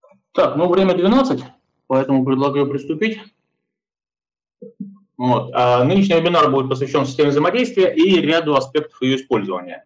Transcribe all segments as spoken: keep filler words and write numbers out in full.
Так, ну время двенадцать, поэтому предлагаю приступить. Вот. А нынешний вебинар будет посвящен системе взаимодействия и ряду аспектов ее использования.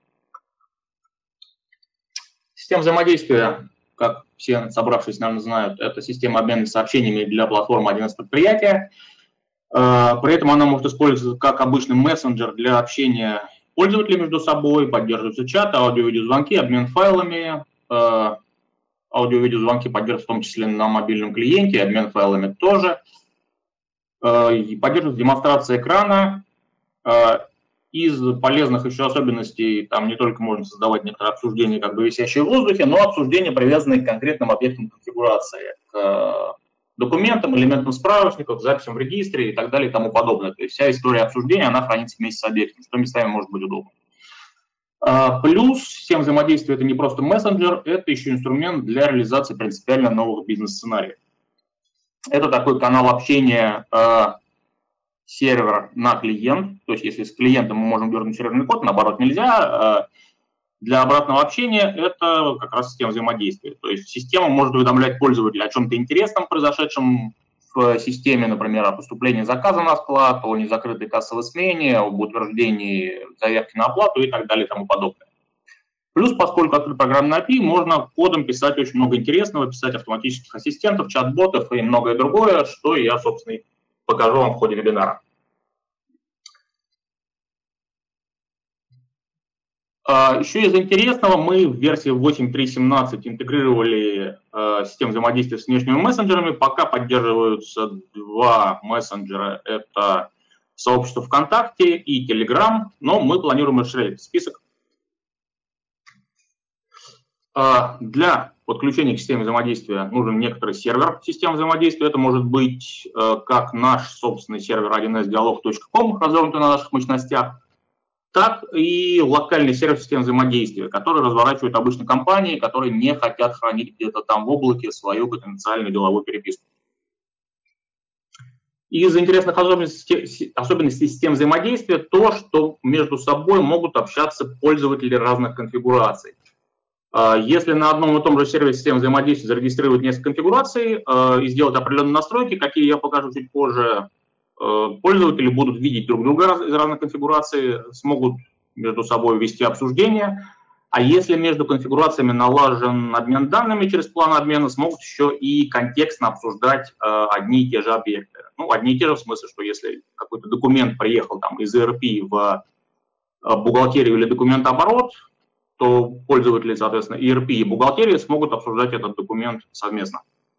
Система взаимодействия, как все собравшись, наверное, знают, это система обмена сообщениями для платформы один эс предприятия. При этом она может использоваться как обычный мессенджер для общения пользователей между собой, поддерживаются чаты, аудио-видеозвонки, обмен файлами. Аудио-видеозвонки поддерживаются в том числе на мобильном клиенте, обмен файлами тоже. Поддерживается демонстрация экрана. Из полезных еще особенностей, там не только можно создавать некоторые обсуждения, как бы висящие в воздухе, но обсуждения, привязанные к конкретным объектам конфигурации, к документам, элементам справочников, записям в регистре и так далее и тому подобное. То есть вся история обсуждения, она хранится вместе с объектом, что местами может быть удобно. Плюс система взаимодействия – это не просто мессенджер, это еще инструмент для реализации принципиально новых бизнес-сценариев. Это такой канал общения сервер на клиент, то есть если с клиентом мы можем дернуть серверный код, наоборот нельзя. Для обратного общения это как раз система взаимодействия. То есть система может уведомлять пользователя о чем-то интересном, произошедшем в системе, например, о поступлении заказа на склад, о незакрытой кассовой смене, об утверждении заявки на оплату и так далее и тому подобное. Плюс, поскольку открыт программный эй пи ай, можно кодом писать очень много интересного, писать автоматических ассистентов, чат-ботов и многое другое, что я, собственно, покажу вам в ходе вебинара. Еще из интересного, мы в версии восемь точка три точка семнадцать интегрировали систему взаимодействия с внешними мессенджерами. Пока поддерживаются два мессенджера, это сообщество ВКонтакте и Telegram, но мы планируем расширять список. Для подключения к системе взаимодействия нужен некоторый сервер системы взаимодействия. Это может быть как наш собственный сервер один эс диалог точка ком, развернутый на наших мощностях, так и локальный сервер системы взаимодействия, который разворачивают обычно компании, которые не хотят хранить где-то там в облаке свою конфиденциальную деловую переписку. Из интересных особенностей, особенностей систем взаимодействия то, что между собой могут общаться пользователи разных конфигураций. Если на одном и том же сервере системы взаимодействия зарегистрировать несколько конфигураций и сделать определенные настройки, какие я покажу чуть позже, пользователи будут видеть друг друга из разных конфигураций, смогут между собой вести обсуждение. А если между конфигурациями налажен обмен данными через план обмена, смогут еще и контекстно обсуждать одни и те же объекты. Ну, одни и те же в смысле, что если какой-то документ приехал там, из и эр пи в бухгалтерию или документооборот, то пользователи, соответственно, и эр пи и бухгалтерии смогут обсуждать этот документ совместно.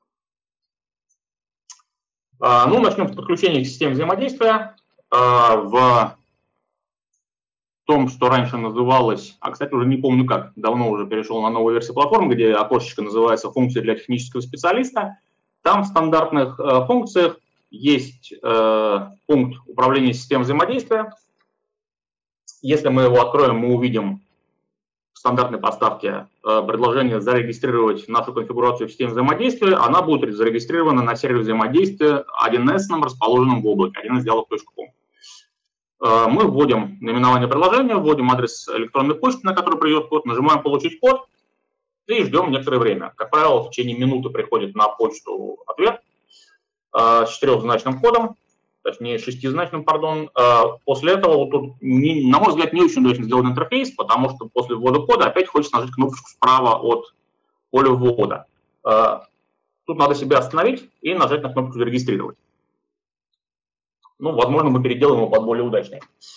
Ну, начнем с подключения к системе взаимодействия. В том, что раньше называлось, а, кстати, уже не помню как, давно уже перешел на новую версию платформы, где окошечко называется «Функции для технического специалиста». Там в стандартных функциях есть пункт управления системой взаимодействия. Если мы его откроем, мы увидим в стандартной поставке предложение зарегистрировать нашу конфигурацию в системе взаимодействия. Она будет зарегистрирована на сервере взаимодействия один эс, расположенном в облаке один эс диалог точка ком. Мы вводим наименование приложения, вводим адрес электронной почты, на который придет код, нажимаем «Получить код» и ждем некоторое время. Как правило, в течение минуты приходит на почту ответ с четырехзначным кодом, точнее шестизначным, пардон. После этого, вот тут, не, на мой взгляд, не очень удачно сделан интерфейс, потому что после ввода кода опять хочется нажать кнопочку справа от поля ввода. Тут надо себя остановить и нажать на кнопку «Зарегистрировать». Ну, возможно, мы переделаем его под более удачный.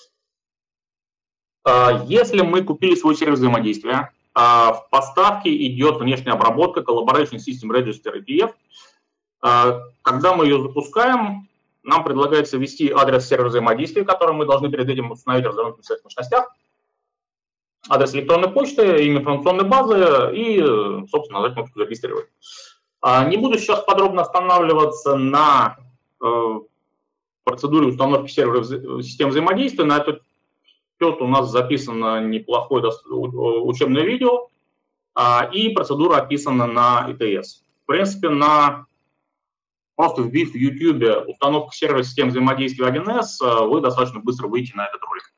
Если мы купили свой сервис взаимодействия, в поставке идет внешняя обработка Collaboration System Register и пи эф. Когда мы ее запускаем, нам предлагается ввести адрес сервера взаимодействия, который мы должны перед этим установить в развернутых своих мощностях, адрес электронной почты, имя информационной базы и, собственно, нажать кнопку «Зарегистрировать». Не буду сейчас подробно останавливаться на процедуре установки сервера систем взаимодействия. На этот счет у нас записано неплохое учебное видео, и процедура описана на и ти эс. В принципе, на просто вбив в YouTube установку сервера систем взаимодействия один эс, вы достаточно быстро выйдете на этот ролик.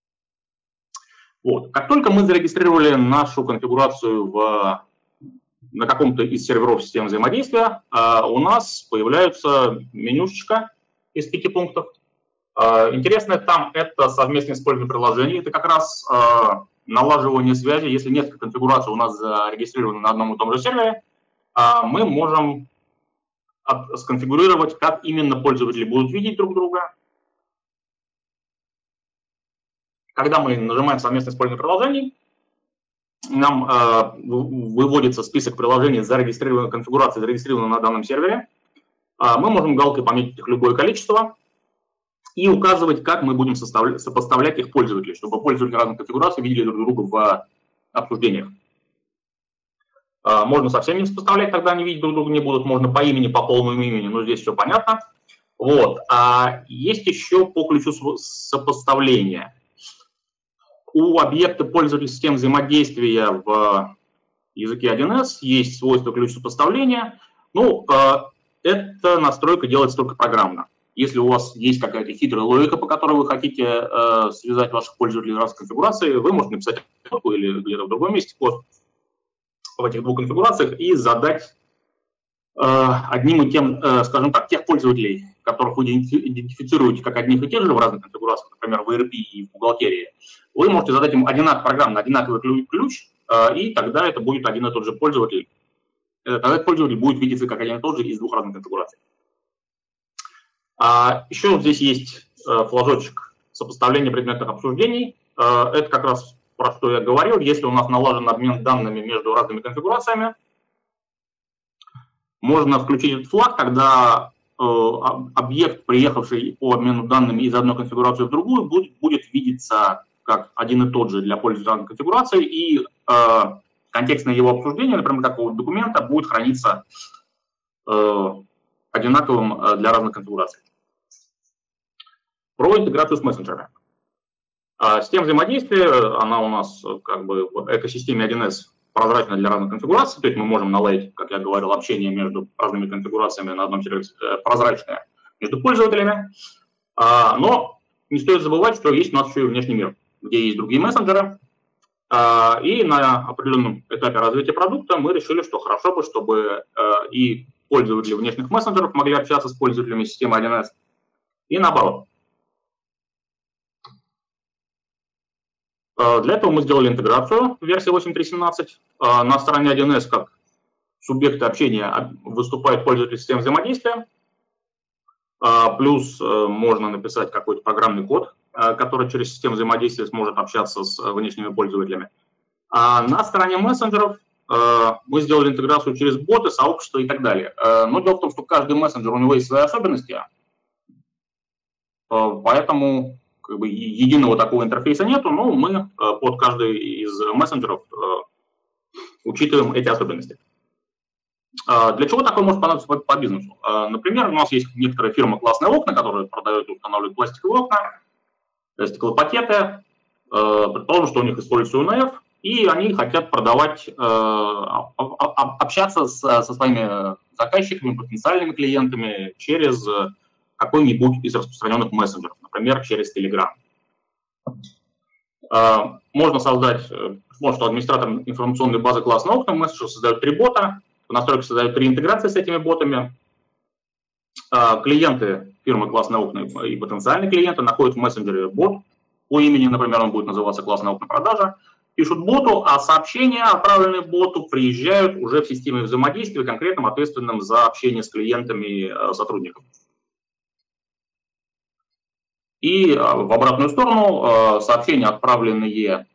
Вот. Как только мы зарегистрировали нашу конфигурацию в на каком-то из серверов системы взаимодействия у нас появляется менюшечка из пяти пунктов. Интересное там это совместное использование приложений. Это как раз налаживание связи. Если несколько конфигураций у нас зарегистрированы на одном и том же сервере, мы можем сконфигурировать, как именно пользователи будут видеть друг друга. Когда мы нажимаем совместное использование приложений, нам э, выводится список приложений, зарегистрированных конфигураций, зарегистрированных на данном сервере. Э, мы можем галкой пометить их любое количество и указывать, как мы будем сопоставлять их пользователей, чтобы пользователи разных конфигураций видели друг друга в обсуждениях. Э, можно совсем не сопоставлять, тогда они видеть друг друга не будут. Можно по имени, по полному имени, но здесь все понятно. Вот. А есть еще по ключу сопоставления. У объекта пользователя систем взаимодействия в языке один эс есть свойство ключ сопоставления. Ну, эта настройка делается только программно. Если у вас есть какая-то хитрая логика, по которой вы хотите связать ваших пользователей в разных конфигурациях, вы можете написать или где-то в другом месте код в этих двух конфигурациях и задать одним и тем, скажем так, тех пользователей, которых вы идентифицируете как одних и тех же в разных конфигурациях, например, в и эр пи и в бухгалтерии, вы можете задать им одинаковый программно одинаковый ключ, и тогда это будет один и тот же пользователь. Тогда этот пользователь будет видеться как один и тот же из двух разных конфигураций. Еще вот здесь есть флажочек сопоставления предметных обсуждений. Это как раз про что я говорил. Если у нас налажен обмен данными между разными конфигурациями, можно включить этот флаг, когда э, объект, приехавший по обмену данными из одной конфигурации в другую, будет, будет видеться как один и тот же для пользователя разных конфигураций, и э, контекстное его обсуждение, например, какого-то документа, будет храниться э, одинаковым для разных конфигураций. Про интеграцию с мессенджерами. А система взаимодействия, она у нас как бы в экосистеме один эс прозрачно для разных конфигураций, то есть мы можем наладить, как я говорил, общение между разными конфигурациями на одном сервере прозрачное между пользователями, но не стоит забывать, что есть у нас еще и внешний мир, где есть другие мессенджеры, и на определенном этапе развития продукта мы решили, что хорошо бы, чтобы и пользователи внешних мессенджеров могли общаться с пользователями системы один эс, и наоборот. Для этого мы сделали интеграцию в версии восемь точка три точка семнадцать. На стороне один эс как субъекты общения выступают пользователи системы взаимодействия. Плюс можно написать какой-то программный код, который через систему взаимодействия сможет общаться с внешними пользователями. А на стороне мессенджеров мы сделали интеграцию через боты, сообщества и так далее. Но дело в том, что каждый мессенджер, у него есть свои особенности, поэтому как бы единого такого интерфейса нету, но мы под каждый из мессенджеров учитываем эти особенности. Для чего такое может понадобиться по, по бизнесу? Например, у нас есть некоторая фирма «Классные окна», которые продают и устанавливают пластиковые окна, стеклопакеты. Предположим, что у них используется ю эн эф, и они хотят продавать, общаться со своими заказчиками, потенциальными клиентами через какой-нибудь из распространенных мессенджеров, например, через Telegram. Можно создать, может, администратор информационной базы «Классные окна», мессенджер создает три бота, в настройках создают три интеграции с этими ботами. Клиенты фирмы «Классные окна» и потенциальные клиенты находят в мессенджере бот по имени, например, он будет называться «Классные окна продажа», пишут боту, а сообщения, отправленные боту, приезжают уже в системе взаимодействия конкретным ответственным за общение с клиентами сотрудников. И в обратную сторону сообщения, отправленные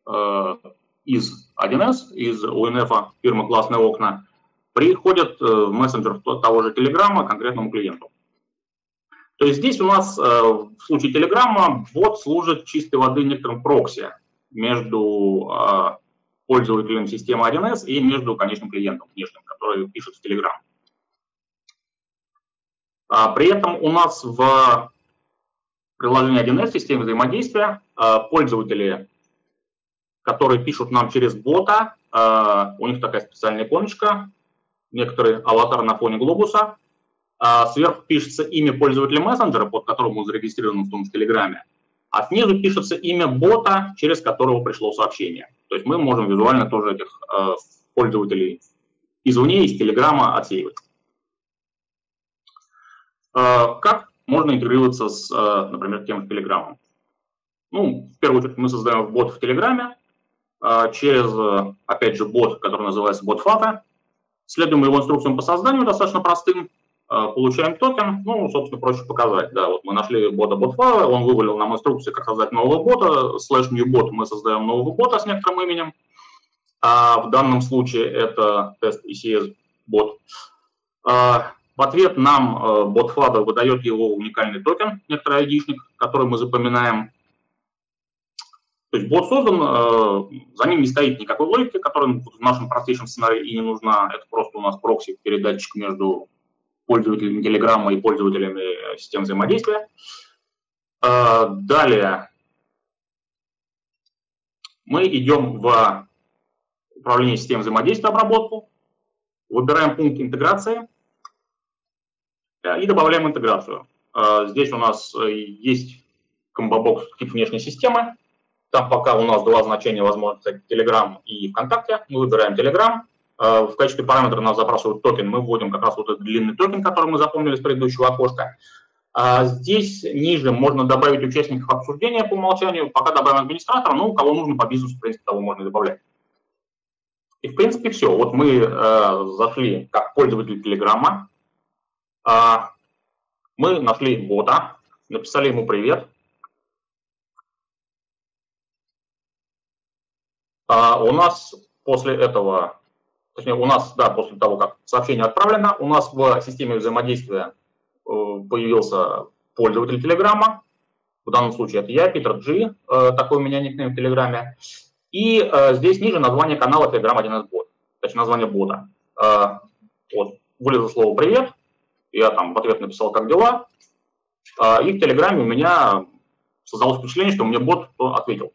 из один эс, из ю эн эф фирмы «Классные окна», приходят в мессенджер того же Телеграма конкретному клиенту. То есть здесь у нас в случае Телеграма бот служит чистой воды некоторым прокси между пользователем системы один эс и между конечным клиентом внешним, который пишет в Телеграм. При этом у нас в приложение один эс, системы взаимодействия, пользователи, которые пишут нам через бота, у них такая специальная иконочка, некоторый аватар на фоне глобуса, сверху пишется имя пользователя мессенджера, под которым он зарегистрирован в том же Телеграме, а снизу пишется имя бота, через которого пришло сообщение. То есть мы можем визуально тоже этих пользователей извне, из Телеграма отсеивать. Как можно интегрироваться с, например, тем же Телеграмом? Ну, в первую очередь мы создаем бот в Телеграме через, опять же, бот, который называется бот фата. Следуем его инструкциям по созданию, достаточно простым. Получаем токен, ну, собственно, проще показать. Да, вот мы нашли бота botfile, он вывалил нам инструкции, как создать нового бота. Слэш new bot мы создаем нового бота с некоторым именем. А в данном случае это тест и си эс бот. А в ответ нам бот фада выдает его уникальный токен, некоторый айдишник, который мы запоминаем. То есть бот создан, за ним не стоит никакой логики, которая в нашем простейшем сценарии и не нужна. Это просто у нас прокси, передатчик между пользователями Телеграма и пользователями систем взаимодействия. Далее мы идем в управление системой взаимодействия, обработку, выбираем пункт интеграции и добавляем интеграцию. Здесь у нас есть комбо-бокс тип внешней системы. Там пока у нас два значения, возможно, кстати, Telegram и ВКонтакте. Мы выбираем Telegram. В качестве параметра нас запрашивают токен. Мы вводим как раз вот этот длинный токен, который мы запомнили с предыдущего окошка. А здесь ниже можно добавить участников обсуждения по умолчанию. Пока добавим администратора, ну, кого нужно по бизнесу, в принципе, того можно добавлять. И, в принципе, все. Вот мы э, зашли как пользователь Телеграма. Э, мы нашли бота, написали ему привет. Э, у нас после этого... Точнее, у нас, да, после того, как сообщение отправлено, у нас в системе взаимодействия появился пользователь Телеграма. В данном случае это я, Питер Джи, такой у меня никнейм в Телеграме. И здесь ниже название канала Telegram один эс бот, точнее название бота. Вот, вылезло слово «привет», я там в ответ написал «как дела?», и в Телеграме у меня создалось впечатление, что мне бот ответил.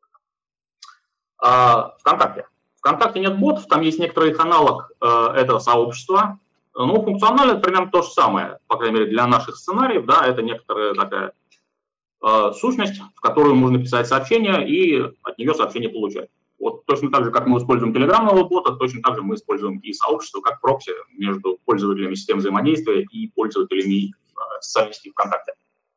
ВКонтакте. ВКонтакте нет ботов, там есть некоторый их аналог э, этого сообщества. Ну, функционально это примерно то же самое, по крайней мере, для наших сценариев, да, это некоторая такая э, сущность, в которую можно писать сообщения и от нее сообщения получать. Вот точно так же, как мы используем телеграммного бота, точно так же мы используем и сообщество как прокси между пользователями систем взаимодействия и пользователями э, социальной сети ВКонтакте.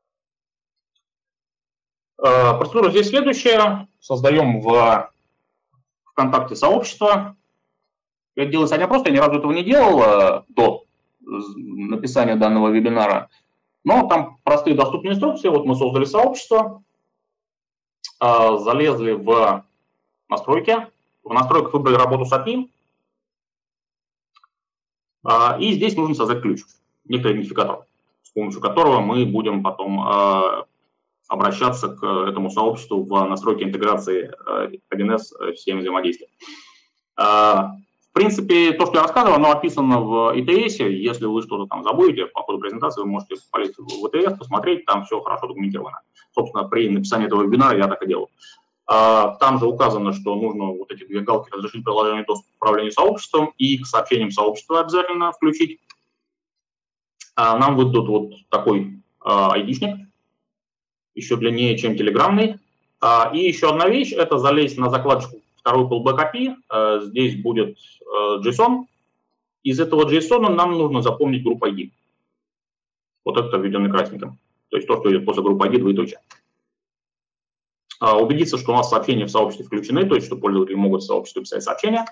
Э, процедура здесь следующая. Создаем в ВКонтакте сообщество. Это делается не просто, я ни разу этого не делал э, до написания данного вебинара, но там простые доступные инструкции. Вот мы создали сообщество, э, залезли в настройки, в настройках выбрали работу с эй пи ай, э, и здесь нужно создать ключ, некоторый идентификатор, с помощью которого мы будем потом э, обращаться к этому сообществу в настройке интеграции один эс в системе взаимодействия. В принципе, то, что я рассказывал, оно описано в и ти эс. Если вы что-то там забудете по ходу презентации, вы можете полезть в и ти эс, посмотреть, там все хорошо документировано. Собственно, при написании этого вебинара я так и делал. Там же указано, что нужно вот эти две галки разрешить приложение доступ к управлению сообществом и к сообщениям сообщества обязательно включить. Нам выдадут вот такой айдишник, еще длиннее, чем телеграммный. И еще одна вещь, это залезть на закладочку второй callback эй пи ай. Здесь будет JSON. Из этого JSON нам нужно запомнить группу ай ди. Вот это введенный красненьким. То есть то, что идет после группы ай ди, двоеточие. Убедиться, что у нас сообщения в сообществе включены, то есть что пользователи могут в сообществе писать сообщения.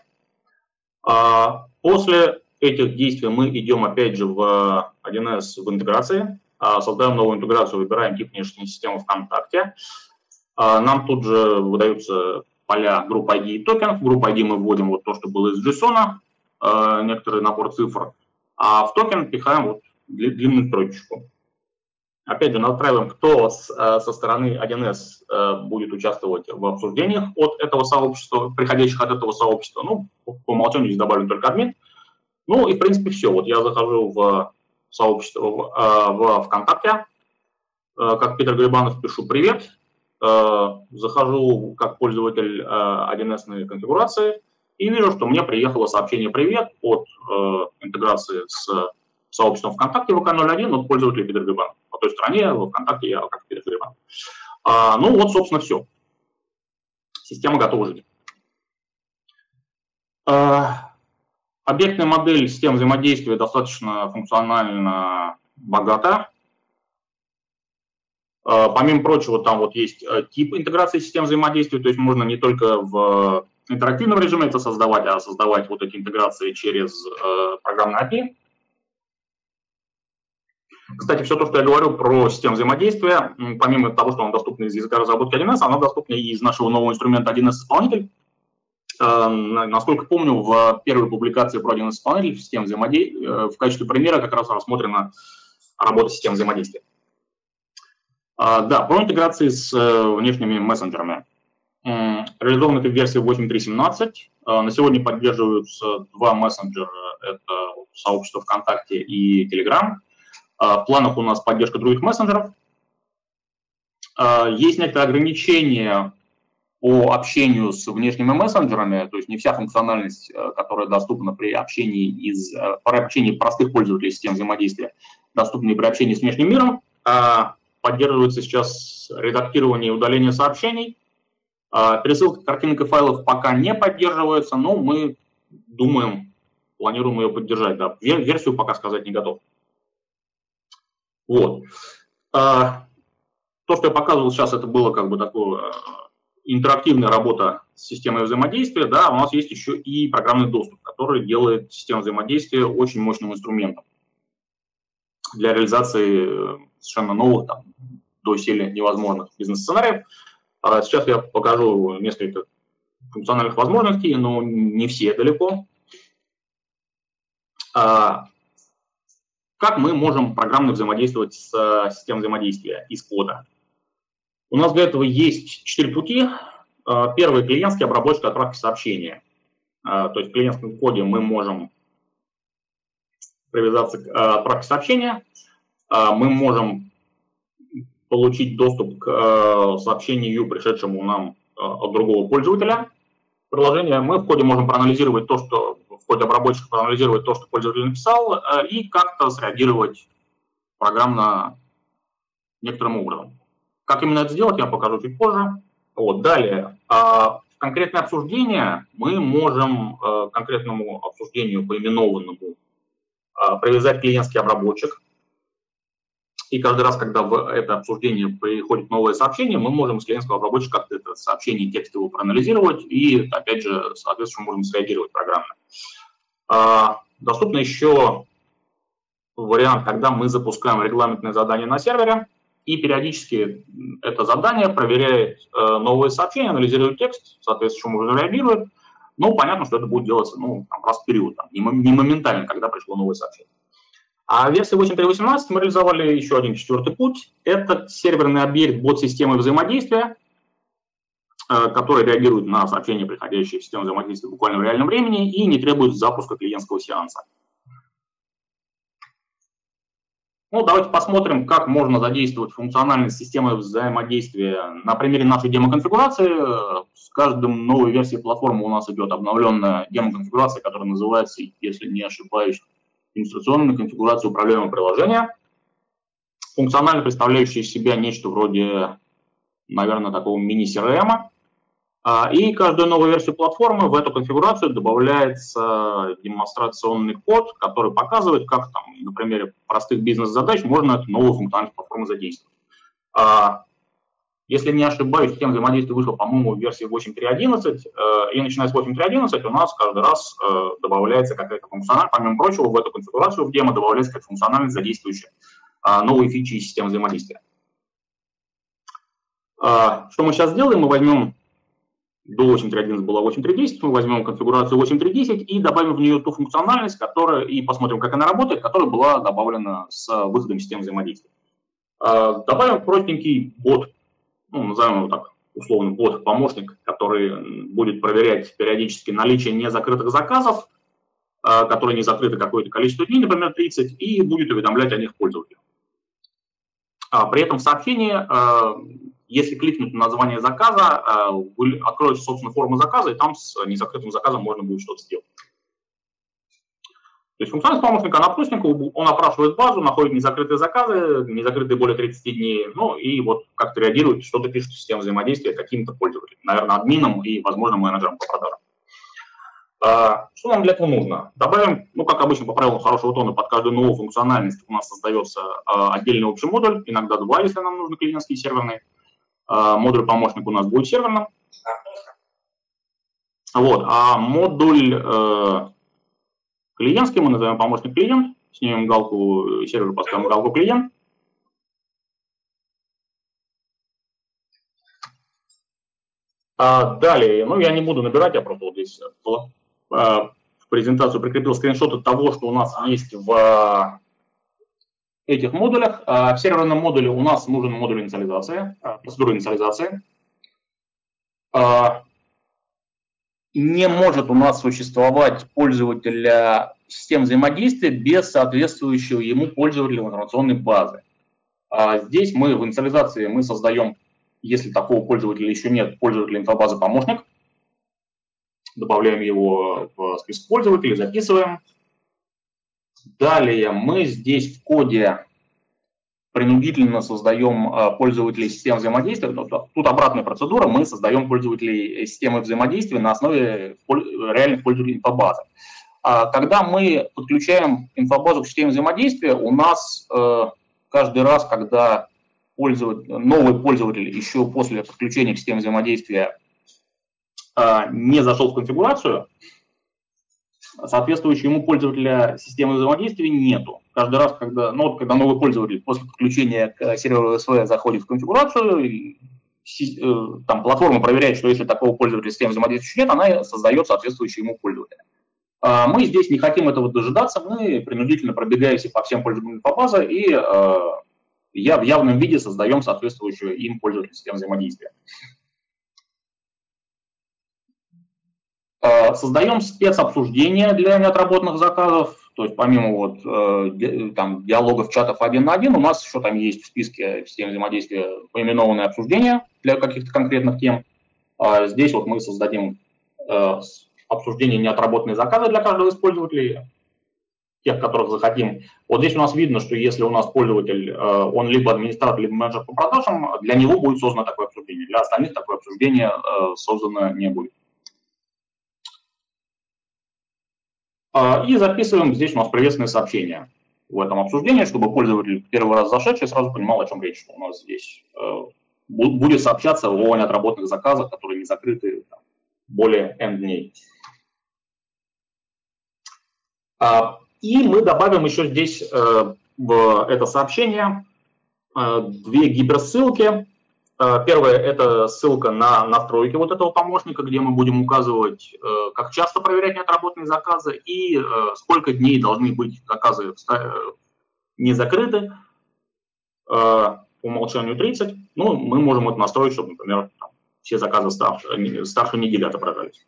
После этих действий мы идем опять же в один эс в интеграции. Создаем новую интеграцию, выбираем тип внешней системы ВКонтакте. Нам тут же выдаются поля группы ай ди и токен. В группу ай ди мы вводим вот то, что было из JSON, некоторый набор цифр, а в токен пихаем вот длинную строчку. Опять же, настраиваем, кто с, со стороны один эс будет участвовать в обсуждениях от этого сообщества, приходящих от этого сообщества. Ну, по умолчанию здесь добавлен только админ. Ну и, в принципе, все. Вот я захожу в сообщество в, в ВКонтакте, как Питер Грибанов, пишу «Привет», захожу как пользователь один эс-ной конфигурации и вижу, что мне приехало сообщение «Привет» от интеграции с сообществом ВКонтакте вэ ка ноль один от пользователя Питер Грибанов. По той стороне во ВКонтакте я как Питер Грибанов. Ну вот, собственно, все. Система готова жить. Объектная модель систем взаимодействия достаточно функционально богата. Помимо прочего, там вот есть тип интеграции систем взаимодействия, то есть можно не только в интерактивном режиме это создавать, а создавать вот эти интеграции через программное эй пи ай. Кстати, все то, что я говорю про систему взаимодействия, помимо того, что она доступна из языка разработки один эс, она доступна и из нашего нового инструмента один эс исполнитель. Насколько помню, в первой публикации про один эс исполнитель в системе взаимодействия в качестве примера как раз рассмотрена работа систем взаимодействия. Да, про интеграции с внешними мессенджерами. Реализовано это в версии восемь точка три точка семнадцать. На сегодня поддерживаются два мессенджера, это сообщество ВКонтакте и Telegram. В планах у нас поддержка других мессенджеров. Есть некоторые ограничения по общению с внешними мессенджерами, то есть не вся функциональность, которая доступна при общении, из, при общении простых пользователей систем взаимодействия, доступна и при общении с внешним миром. Поддерживается сейчас редактирование и удаление сообщений. Пересылка картинок и файлов пока не поддерживается, но мы думаем, планируем ее поддержать. Да. Версию пока сказать не готов. Вот. То, что я показывал сейчас, это было как бы такое интерактивная работа с системой взаимодействия. Да, у нас есть еще и программный доступ, который делает систему взаимодействия очень мощным инструментом для реализации совершенно новых, там, доселе невозможных бизнес-сценариев. Сейчас я покажу несколько функциональных возможностей, но не все далеко. Как мы можем программно взаимодействовать с системой взаимодействия из кода? У нас для этого есть четыре пути. Первый – клиентский обработчик отправки сообщения. То есть в клиентском коде мы можем привязаться к отправке сообщения, мы можем получить доступ к сообщению, пришедшему нам от другого пользователя приложения. Мы в коде можем проанализировать то, что в коде обработчика проанализировать то, что пользователь написал, и как-то среагировать программно некоторым образом. Как именно это сделать, я покажу чуть позже. Вот, далее, в конкретное обсуждение мы можем к конкретному обсуждению поименованному привязать клиентский обработчик. И каждый раз, когда в это обсуждение приходит новое сообщение, мы можем с клиентского обработчика как-то это сообщение текстово проанализировать и, опять же, соответственно, можем среагировать программно. Доступно еще вариант, когда мы запускаем регламентное задание на сервере, и периодически это задание проверяет новые сообщения, анализирует текст, соответственно, уже реагирует. Ну, понятно, что это будет делаться ну, там, раз в период, там, не моментально, когда пришло новое сообщение. А в версии восемь точка три точка восемнадцать мы реализовали еще один четвертый путь. Это серверный объект бот-системы взаимодействия, который реагирует на сообщения, приходящие в систему взаимодействия буквально в реальном времени и не требует запуска клиентского сеанса. Ну, давайте посмотрим, как можно задействовать функциональность системы взаимодействия на примере нашей демо-конфигурации. С каждым новой версией платформы у нас идет обновленная демо-конфигурация, которая называется, если не ошибаюсь, демонстрационная конфигурация управляемого приложения, функционально представляющая из себя нечто вроде, наверное, такого мини-си эр эм. И каждую новую версию платформы в эту конфигурацию добавляется демонстрационный код, который показывает, как там, на примере простых бизнес-задач можно эту новую функциональность платформы задействовать. Если не ошибаюсь, система взаимодействия вышла, по-моему, в версии восемь точка три точка одиннадцать, и начиная с восемь точка три точка одиннадцать у нас каждый раз добавляется какая-то функциональность, помимо прочего, в эту конфигурацию в демо добавляется какая-то функциональность, задействующая новые фичи из системы взаимодействия. Что мы сейчас сделаем? Мы возьмем, до восемь точка три точка одиннадцать была восемь точка три точка десять, мы возьмем конфигурацию восемь точка три точка десять и добавим в нее ту функциональность, которая, и посмотрим, как она работает, которая была добавлена с выходом системы взаимодействия. Добавим простенький бот, ну, назовем его так, условно, бот-помощник, который будет проверять периодически наличие незакрытых заказов, которые не закрыты какое-то количество дней, например, тридцать, и будет уведомлять о них пользователя. При этом в сообщении, если кликнуть на название заказа, откроется, собственно, форма заказа, и там с незакрытым заказом можно будет что-то сделать. То есть функциональность помощника, она простенькая, он опрашивает базу, находит незакрытые заказы, незакрытые более тридцати дней, ну и вот как-то реагирует, что-то пишет в систему взаимодействия каким-то пользователем, наверное, админом и, возможно, менеджером по продажам. Что нам для этого нужно? Добавим, ну, как обычно, по правилам хорошего тона, под каждую новую функциональность у нас создается отдельный общий модуль, иногда два, если нам нужно клиентский и серверный. Модуль помощник у нас будет серверным. Вот, а модуль э, клиентский мы назовем помощник клиент, снимем галку сервер, поставим галку клиент. А далее, ну я не буду набирать, я просто вот здесь э, в презентацию прикрепил скриншоты того, что у нас есть в этих модулях. В серверном модуле у нас нужен модуль инициализации, процедура инициализации. Не может у нас существовать пользователь систем взаимодействия без соответствующего ему пользователя информационной базы. Здесь мы в инициализации мы создаем, если такого пользователя еще нет, пользователя инфобазы помощник. Добавляем его в список пользователей, записываем. Далее мы здесь в коде принудительно создаем пользователей систем взаимодействия. Тут обратная процедура, мы создаем пользователей системы взаимодействия на основе реальных пользователей инфобазы. Когда мы подключаем инфобазу к системе взаимодействия, у нас каждый раз, когда пользователь, новый пользователь еще после подключения к системе взаимодействия не зашел в конфигурацию, соответствующего ему пользователя системы взаимодействия нету. Каждый раз, когда, ну, когда новый пользователь после подключения к серверу эл эс ви заходит в конфигурацию, там платформа проверяет, что если такого пользователя системы взаимодействия нет, она создает соответствующий ему пользователя. Мы здесь не хотим этого дожидаться, мы принудительно пробегаемся по всем пользователям инфобазы и я в явном виде создаем соответствующего им пользователя системы взаимодействия. Создаем спецобсуждения для неотработанных заказов, то есть помимо вот, э, там, диалогов, чатов один на один, у нас еще там есть в списке системы взаимодействия поименованные обсуждения для каких-то конкретных тем. А здесь вот мы создадим э, обсуждение неотработанные заказы для каждого из пользователей, тех, которых захотим. Вот здесь у нас видно, что если у нас пользователь, э, он либо администратор, либо менеджер по продажам, для него будет создано такое обсуждение, для остальных такое обсуждение э, создано не будет. И записываем здесь у нас приветственное сообщение в этом обсуждении, чтобы пользователь первый раз зашедший сразу понимал, о чем речь, что у нас здесь э, будет сообщаться о неотработанных заказах, которые не закрыты там, более N дней. А, и мы добавим еще здесь э, в это сообщение э, две гиперссылки. Первое – это ссылка на настройки вот этого помощника, где мы будем указывать, как часто проверять неотработанные заказы и сколько дней должны быть заказы не закрыты. По умолчанию тридцать. Ну, мы можем это настроить, чтобы, например, все заказы старше, старше недели отображались.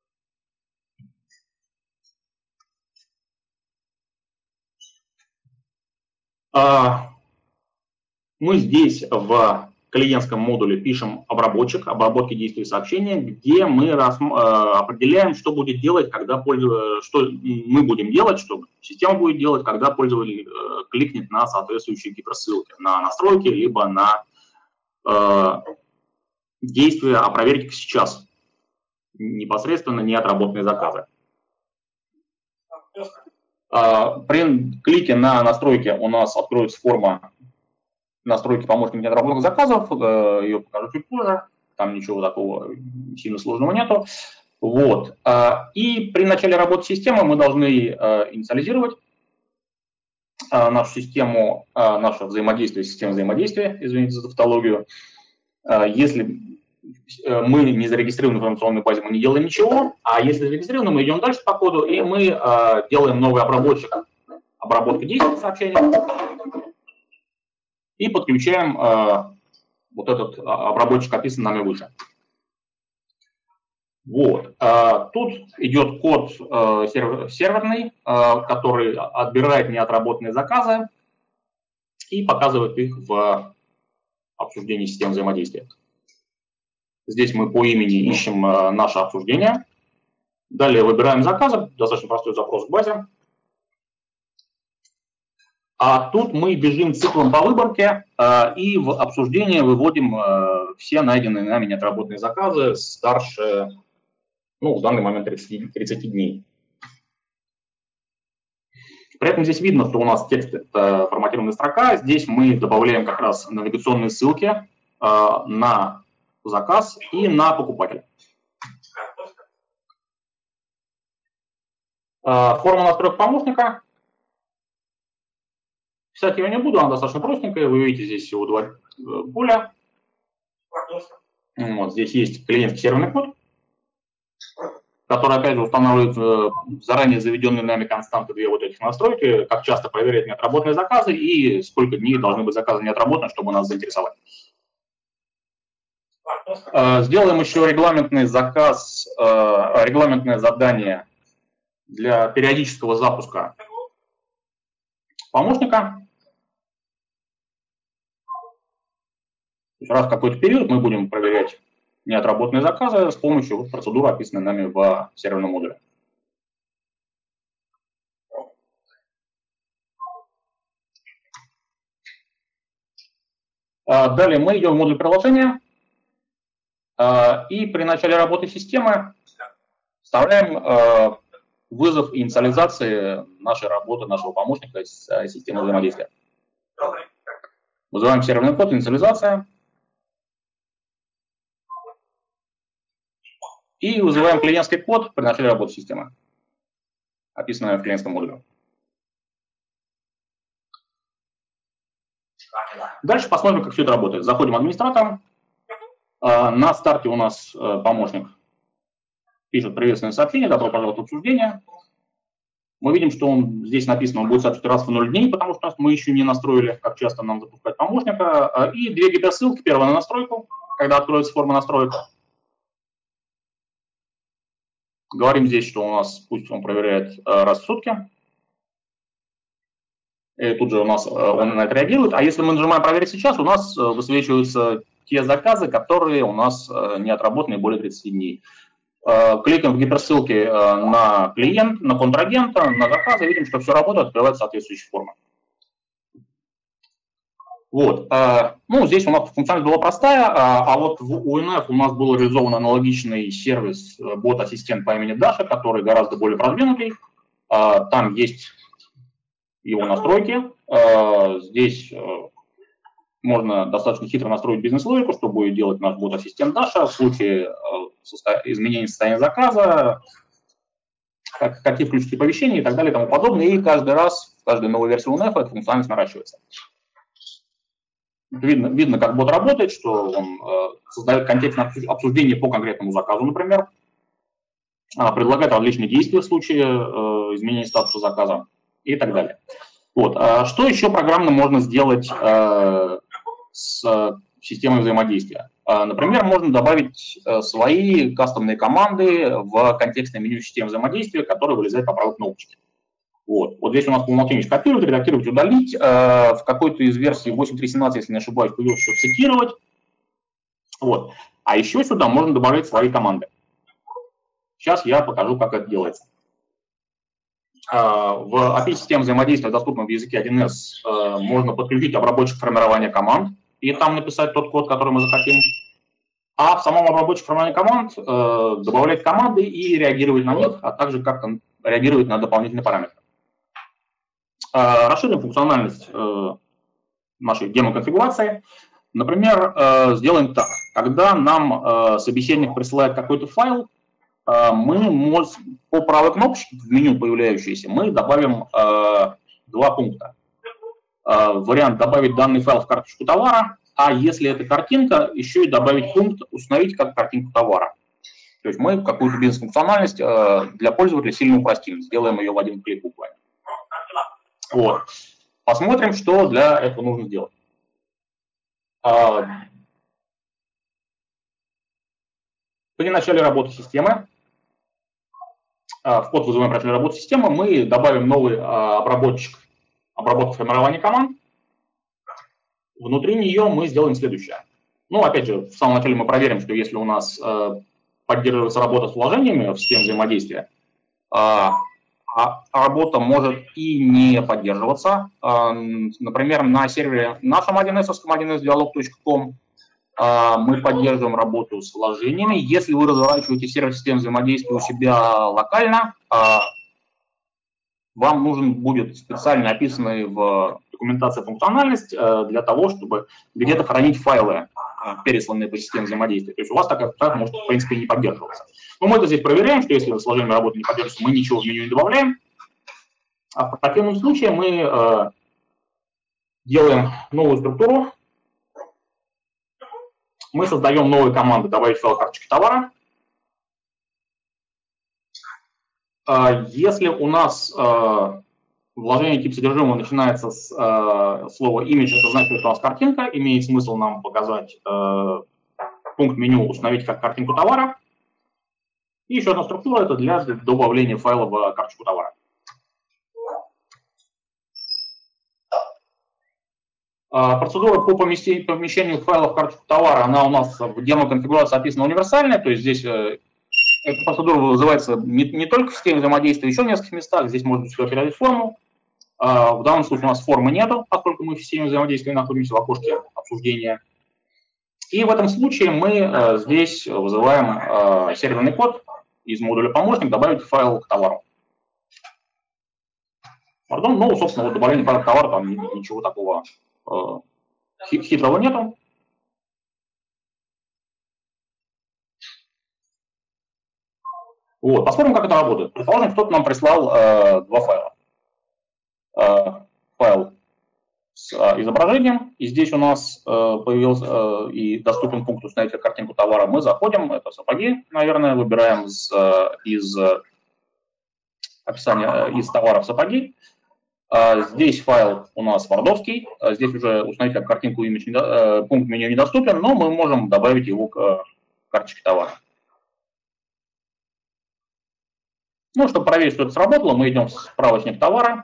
Мы здесь в клиентском модуле пишем обработчик, обработки действий сообщения, где мы рас, э, определяем, что будет делать, когда пользователь, что мы будем делать, что система будет делать, когда пользователь э, кликнет на соответствующие гиперссылки, на настройки, либо на э, действия «А проверьте сейчас», непосредственно неотработанные заказы. Э, при клике на настройки у нас откроется форма настройки помощника неотработанных заказов, ее покажу чуть позже, там ничего такого сильно сложного нету. Вот. И при начале работы системы мы должны инициализировать нашу систему, наше взаимодействие, систему взаимодействия, извините за тавтологию. Если мы не зарегистрированы в информационной базе, мы не делаем ничего, а если зарегистрированы, мы идем дальше по коду, и мы делаем новый обработчик, обработка действий сообщений, и подключаем э, вот этот обработчик, описан нами выше. Вот. Э, тут идет код э, сервер, серверный, э, который отбирает неотработанные заказы и показывает их в обсуждении систем взаимодействия. Здесь мы по имени ищем э, наше обсуждение. Далее выбираем заказы, достаточно простой запрос к базе. А тут мы бежим циклом по выборке э, и в обсуждение выводим э, все найденные нами неотработанные заказы старше ну, в данный момент тридцать, тридцать дней. При этом здесь видно, что у нас текст — это форматированная строка. Здесь мы добавляем как раз навигационные ссылки э, на заказ и на покупателя. Э, форма настроек помощника. Писать я не буду, она достаточно простенькая. Вы видите, здесь всего два поля. Вот, здесь есть клиентский серверный код, который, опять же, устанавливает э, заранее заведенные нами константы, две вот этих настройки, как часто проверять неотработанные заказы и сколько дней должны быть заказы неотработаны, чтобы нас заинтересовать. Э, сделаем еще регламентный заказ, э, регламентное задание для периодического запуска помощника. То есть раз в какой-то период мы будем проверять неотработанные заказы с помощью вот процедуры, описанной нами в серверном модуле. Далее мы идем в модуль приложения, и при начале работы системы вставляем вызов инициализации нашей работы, нашего помощника с системой взаимодействия. Вызываем серверный код, инициализация. И вызываем клиентский код при начале работы системы, описанное в клиентском модуле. Дальше посмотрим, как все это работает. Заходим администратором. На старте у нас помощник пишет приветственное сообщение, добро пожаловать в обсуждение. Мы видим, что он здесь написано, он будет сообщать раз в ноль дней, потому что мы еще не настроили, как часто нам запускать помощника. И две гиперссылки. Первая на настройку, когда откроется форма настроек. Говорим здесь, что у нас, пусть он проверяет раз в сутки. И тут же у нас он на это реагирует. А если мы нажимаем «Проверить сейчас», у нас высвечиваются те заказы, которые у нас не отработаны более тридцати дней. Кликаем в гиперссылки на клиент, на контрагента, на заказы, видим, что все работает, открывается соответствующая форма. Вот. Ну, здесь у нас функциональность была простая, а вот в у эн эф у нас был реализован аналогичный сервис бот-ассистент по имени Даша, который гораздо более продвинутый. Там есть его настройки. Здесь можно достаточно хитро настроить бизнес-логику, что будет делать наш бот-ассистент Даша в случае изменения состояния заказа, как, какие включить оповещения и так далее и тому подобное. И каждый раз, в каждой новой версии у эн эф эта функциональность наращивается. Видно, видно, как бот работает, что он э, создает контекстное обсуждение по конкретному заказу, например, э, предлагает различные действия в случае э, изменения статуса заказа и так далее. Вот. А что еще программно можно сделать э, с э, системой взаимодействия? Э, например, можно добавить э, свои кастомные команды в контекстное меню системы взаимодействия, которое вылезает по правой кнопочке. Вот. Вот здесь у нас по умолчанию скопировать, редактировать, удалить. Э, в какой-то из версий восемь точка три семнадцать, если не ошибаюсь, появилось еще цитировать. Вот. А еще сюда можно добавлять свои команды. Сейчас я покажу, как это делается. Э, в эй пи ай системы взаимодействия, доступном в языке один эс, э, можно подключить обработчик формирования команд и там написать тот код, который мы захотим. А в самом обработчике формирования команд э, добавлять команды и реагировать на них, а также как-то реагировать на дополнительные параметры. Расширим функциональность э, нашей демо-конфигурации. Например, э, сделаем так. Когда нам э, собеседник присылает какой-то файл, э, мы можем, по правой кнопочке в меню появляющейся мы добавим э, два пункта. Э, вариант добавить данный файл в карточку товара, а если это картинка, еще и добавить пункт «Установить как картинку товара». То есть мы какую-то бизнес-функциональность э, для пользователя сильно упростим, сделаем ее в один клик буквально. Вот. Посмотрим, что для этого нужно сделать. При начале работы системы, в код вызываем при начале работы системы, мы добавим новый обработчик, обработку формирования команд. Внутри нее мы сделаем следующее. Ну, опять же, в самом начале мы проверим, что если у нас поддерживается работа с вложениями в системе взаимодействия, а работа может и не поддерживаться. Например, на сервере нашем один эс-овском один эс диалог точка ком Мы поддерживаем работу с вложениями. Если вы разворачиваете сервер систем взаимодействия у себя локально, вам нужен будет специально описанный в документации функциональность для того, чтобы где-то хранить файлы, пересланные по системе взаимодействия. То есть у вас такая функция может, в принципе, не поддерживаться. Но мы это здесь проверяем, что если сложение работы не поддерживается, мы ничего в меню не добавляем. А в противном случае мы э, делаем новую структуру. Мы создаем новые команды «Добавить файл карточки товара». Э, если у нас э, вложение тип содержимого начинается с э, слова image, это значит, что у нас картинка, имеет смысл нам показать э, пункт меню «Установить как картинку товара». И еще одна структура – это для добавления файла в карточку товара. Процедура по помещению файлов в карточку товара, она у нас в демо-конфигурации описана универсальная, то есть здесь э, эта процедура вызывается не, не только в системе взаимодействия, еще в нескольких местах, здесь можно сюда передать форму. Э, в данном случае у нас формы нету, поскольку мы в системе взаимодействия находимся в окошке обсуждения. И в этом случае мы э, здесь вызываем э, серверный код из модуля помощник, добавить файл к товару. Пардон, ну, собственно, вот добавление файла к товару, там ничего такого хитрого нету. Вот, посмотрим, как это работает. Предположим, кто-то нам прислал э, два файла. Э, файл с э, изображением, и здесь у нас э, появился э, и доступен пункт установить картинку товара. Мы заходим, это сапоги, наверное, выбираем с, э, из э, описания э, из товаров сапоги. Здесь файл у нас вардовский, здесь уже установить как картинку image, пункт меню недоступен, но мы можем добавить его к карточке товара. Ну, чтобы проверить, что это сработало, мы идем в справочник товара,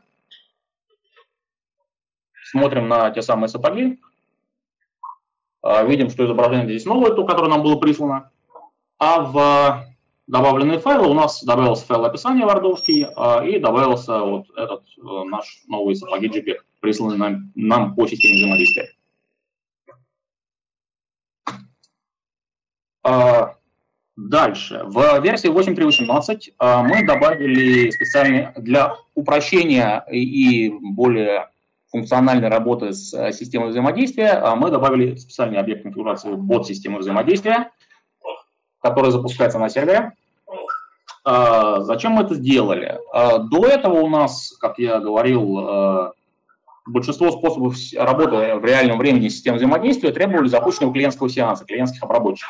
смотрим на те самые сапоги, видим, что изображение здесь новое, то, которое нам было прислано, а в добавленные файлы у нас добавился файл описания вардовский и добавился вот этот наш новый сапоги джей пег, присланный нам, нам по системе взаимодействия. Дальше. В версии восемь точка три точка восемнадцать мы добавили специальный для упрощения и более функциональной работы с системой взаимодействия, мы добавили специальный объект конфигурации бот системы взаимодействия, который запускается на сервере. А, зачем мы это сделали? А, до этого у нас, как я говорил, а, большинство способов работы в реальном времени систем взаимодействия требовали запущенного клиентского сеанса, клиентских обработчиков,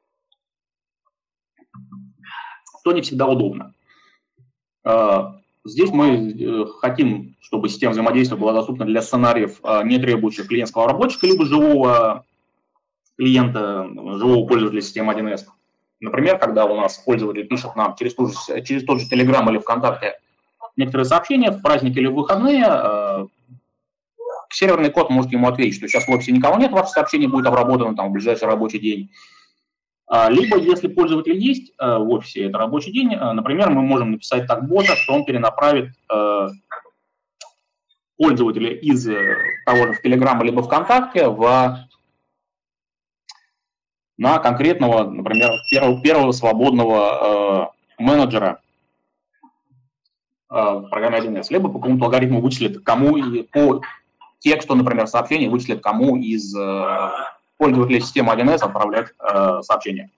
что не всегда удобно. А, здесь мы хотим, чтобы система взаимодействия была доступна для сценариев, не требующих клиентского обработчика, либо живого клиента, живого пользователя системы один эс. Например, когда у нас пользователь пишет нам через, ту же, через тот же Telegram или ВКонтакте некоторые сообщения в праздники или в выходные, э, серверный код может ему ответить, что сейчас в офисе никого нет, ваше сообщение будет обработано там, в ближайший рабочий день. А, либо, если пользователь есть э, в офисе, это рабочий день, э, например, мы можем написать так бота, что он перенаправит э, пользователя из э, того же Telegram либо ВКонтакте в... на конкретного, например, первого, первого свободного э, менеджера э, в программе один эс, либо по какому-то алгоритму вычислит, кому, и по тексту, например, сообщения вычислит, кому из э, пользователей системы один эс отправлять э, сообщение.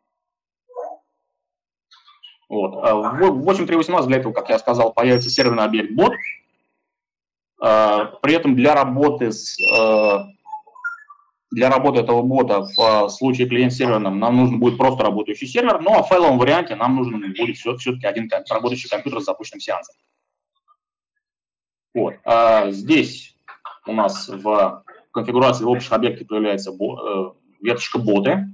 Вот. В восемь точка три точка восемнадцать для этого, как я сказал, появится серверный объект бот. Э, при этом для работы с... Э, Для работы этого бота в случае клиент-серверном нам нужен будет просто работающий сервер, ну а в файловом варианте нам нужен будет все-таки один работающий компьютер с запущенным сеансом. Вот. А здесь у нас в конфигурации в общих объектах появляется бо, э, веточка боты.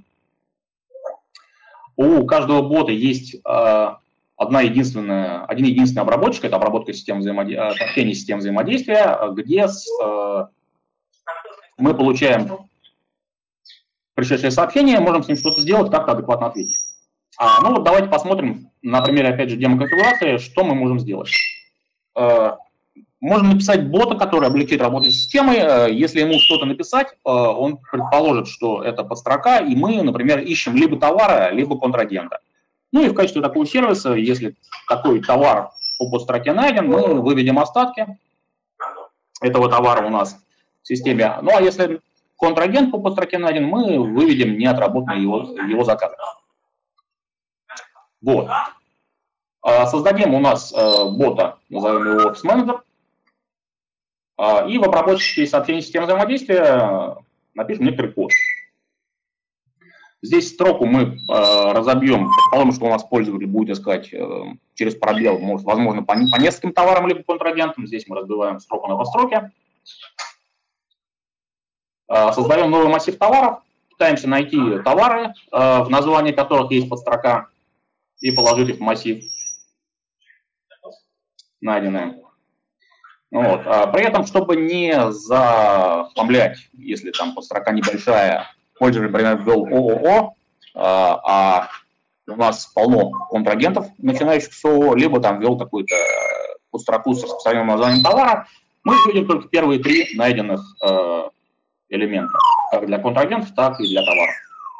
У каждого бота есть э, одна единственная, один единственный обработчик, это обработка системы взаимодействия, сообщений систем взаимодействия, где с, э, мы получаем пришедшее сообщение, можем с ним что-то сделать, как-то адекватно ответить. А, ну вот давайте посмотрим на примере, опять же, демо-конфигурации, что мы можем сделать. Э, Можно написать бота, который облегчит работу с системой. Если ему что-то написать, он предположит, что это подстрока, и мы, например, ищем либо товара, либо контрагента. Ну и в качестве такого сервиса, если такой товар по подстроке найден, мы выведем остатки этого товара у нас в системе. Ну а если контрагент по подстроке найден, мы выведем неотработанный его, его заказ. Вот. Создадим у нас бота, назовем его Office Manager, и в обработчике сообщений системы взаимодействия напишем некоторый код. Здесь строку мы разобьем, предположим, что у нас пользователь будет искать через пробел, может, возможно, по, по нескольким товарам либо контрагентам. Здесь мы разбиваем строку на подстроки. Создаем новый массив товаров, пытаемся найти товары, в названии которых есть подстрока, и положить их в массив найденные. Вот. При этом, чтобы не захламлять, если там подстрока небольшая, пользователь, например, ввел ООО, а у нас полно контрагентов, начинающих с ООО, либо там ввел какую-то подстроку с распространенным названием товара, мы видим только первые три найденных элемента, как для контрагентов, так и для товаров.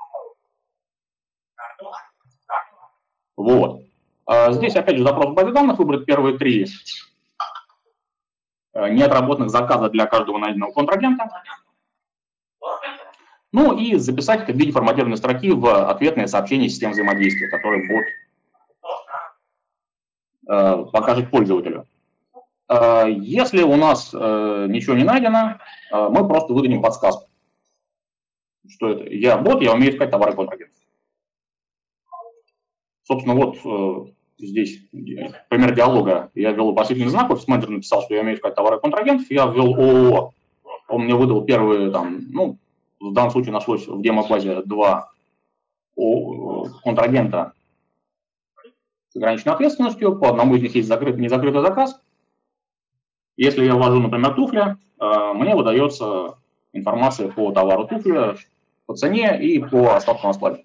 Вот. Здесь, опять же, запрос в базе данных, выбрать первые три неотработанных заказа для каждого найденного контрагента. Ну и записать это в виде форматированной строки в ответное сообщение системы взаимодействия, которое бот покажет пользователю. Если у нас ничего не найдено, мы просто выдадим подсказку. Что это? Я бот, я умею искать товары контрагентов. Собственно, вот здесь пример диалога. Я ввел вопросительный знак, Office Manager написал, что я умею искать товары контрагентов, я ввел ООО. Он мне выдал первые, там, ну, в данном случае нашлось в демо-базе два контрагента с ограниченной ответственностью, по одному из них есть закрытый, незакрытый заказ. Если я ввожу, например, туфли, мне выдается информация по товару туфли, по цене и по остатку на складе.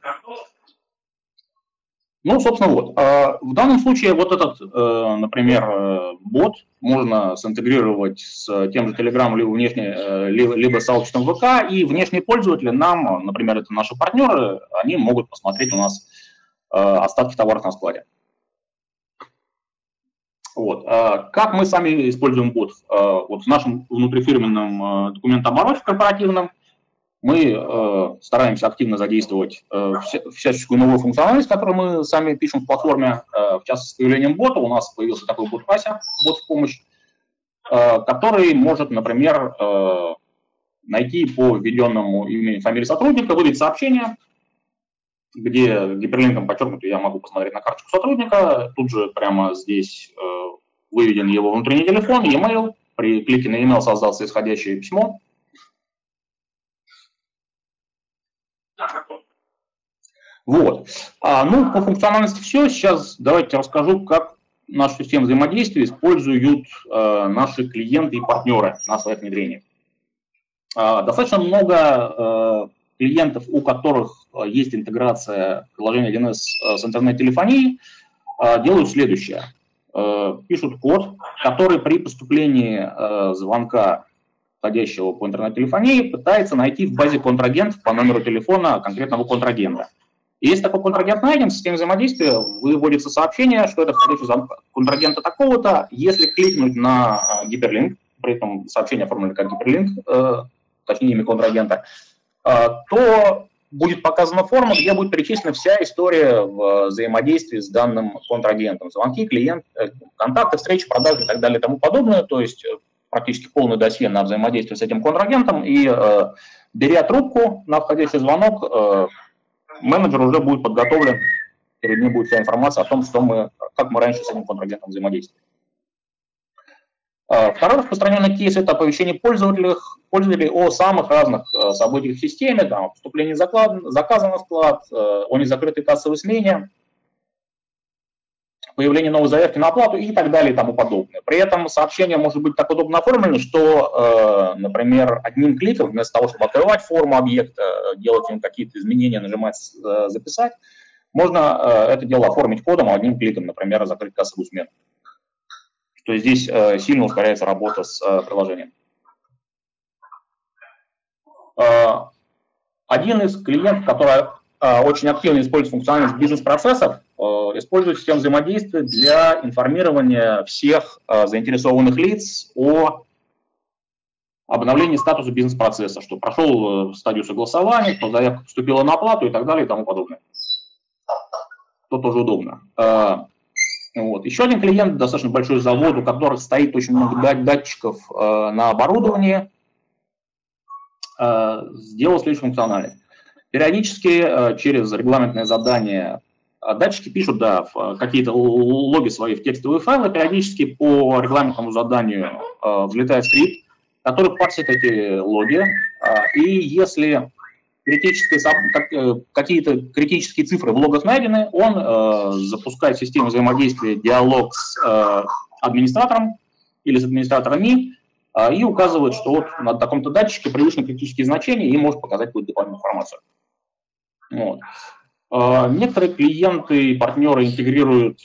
Ну, собственно, вот. В данном случае вот этот, например, бот можно синтегрировать с тем же Telegram либо, внешне, либо, либо с сообществом ВК, и внешние пользователи нам, например, это наши партнеры, они могут посмотреть у нас остатки товаров на складе. Вот. Как мы сами используем бот? Вот в нашем внутрифирменном документообороте корпоративном мы э, стараемся активно задействовать э, вся, всяческую новую функциональность, которую мы сами пишем в платформе. Э, в частности, с появлением бота у нас появился такой бот Вася, бот в помощь, э, который может, например, э, найти по введенному имени, фамилии сотрудника, выдать сообщение, где гиперлинком подчеркнуто я могу посмотреть на карточку сотрудника, тут же прямо здесь э, выведен его внутренний телефон, e-mail, при клике на e-mail создался исходящее письмо. Вот. А, ну, по функциональности все. Сейчас давайте расскажу, как нашу систему взаимодействия используют э, наши клиенты и партнеры на своих внедрениях. Э, достаточно много э, клиентов, у которых есть интеграция приложения один эс с интернет-телефонией, э, делают следующее. Э, пишут код, который при поступлении э, звонка входящего по интернет-телефонии пытается найти в базе контрагентов по номеру телефона конкретного контрагента. И если такой контрагент найден, в системе взаимодействия выводится сообщение, что это входящий звонок контрагента такого-то. Если кликнуть на гиперлинк, при этом сообщение оформлено как гиперлинк, э, точнее имя контрагента, э, то будет показана форма, где будет перечислена вся история в взаимодействии с данным контрагентом. Звонки, клиент, э, контакты, встречи, продажи и так далее и тому подобное. То есть практически полное досье на взаимодействие с этим контрагентом. И э, беря трубку на входящий звонок, э, менеджер уже будет подготовлен, перед ним будет вся информация о том, что мы, как мы раньше с этим контрагентом взаимодействовали. Второй распространенный кейс – это оповещение пользователей, пользователей о самых разных событиях в системе, там, о поступлении заказа на склад, о незакрытой кассовой смене, появлении новой заявки на оплату и так далее и тому подобное. При этом сообщение может быть так удобно оформлено, что, э, например, одним кликом, вместо того, чтобы открывать форму объекта, делать им какие-то изменения, нажимать э, «Записать», можно э, это дело оформить кодом, одним кликом, например, закрыть кассовую смену. То есть здесь э, сильно ускоряется работа с э, приложением. Э, один из клиентов, который э, очень активно использует функциональность бизнес-процессов, э, использует систему взаимодействия для информирования всех э, заинтересованных лиц о обновлении статуса бизнес-процесса, что прошел стадию согласования, что заявка поступила на оплату и так далее и тому подобное. То тоже удобно. Вот. Еще один клиент, достаточно большой завод, у которых стоит очень много датчиков на оборудовании, сделал следующую функциональность. Периодически через регламентное задание датчики пишут, да, какие-то логи свои в текстовые файлы, периодически по регламентному заданию взлетает скрипт, который парсит эти логи, и если какие-то критические цифры в логах найдены, он запускает систему взаимодействия, диалог с администратором или с администраторами и указывает, что вот на таком-то датчике превышены критические значения и может показать какую-то дополнительную информацию. Вот. Некоторые клиенты и партнеры интегрируют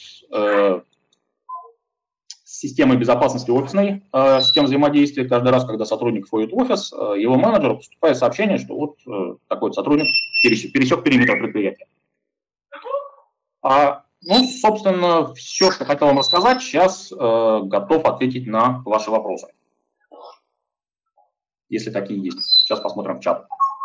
системой безопасности офисной, э, системы взаимодействия. Каждый раз, когда сотрудник входит в офис, э, его менеджеру поступает сообщение, что вот э, такой сотрудник пересек, пересек периметр предприятия. А, ну, собственно, все, что хотел вам рассказать, сейчас э, готов ответить на ваши вопросы. Если такие есть. Сейчас посмотрим в чат.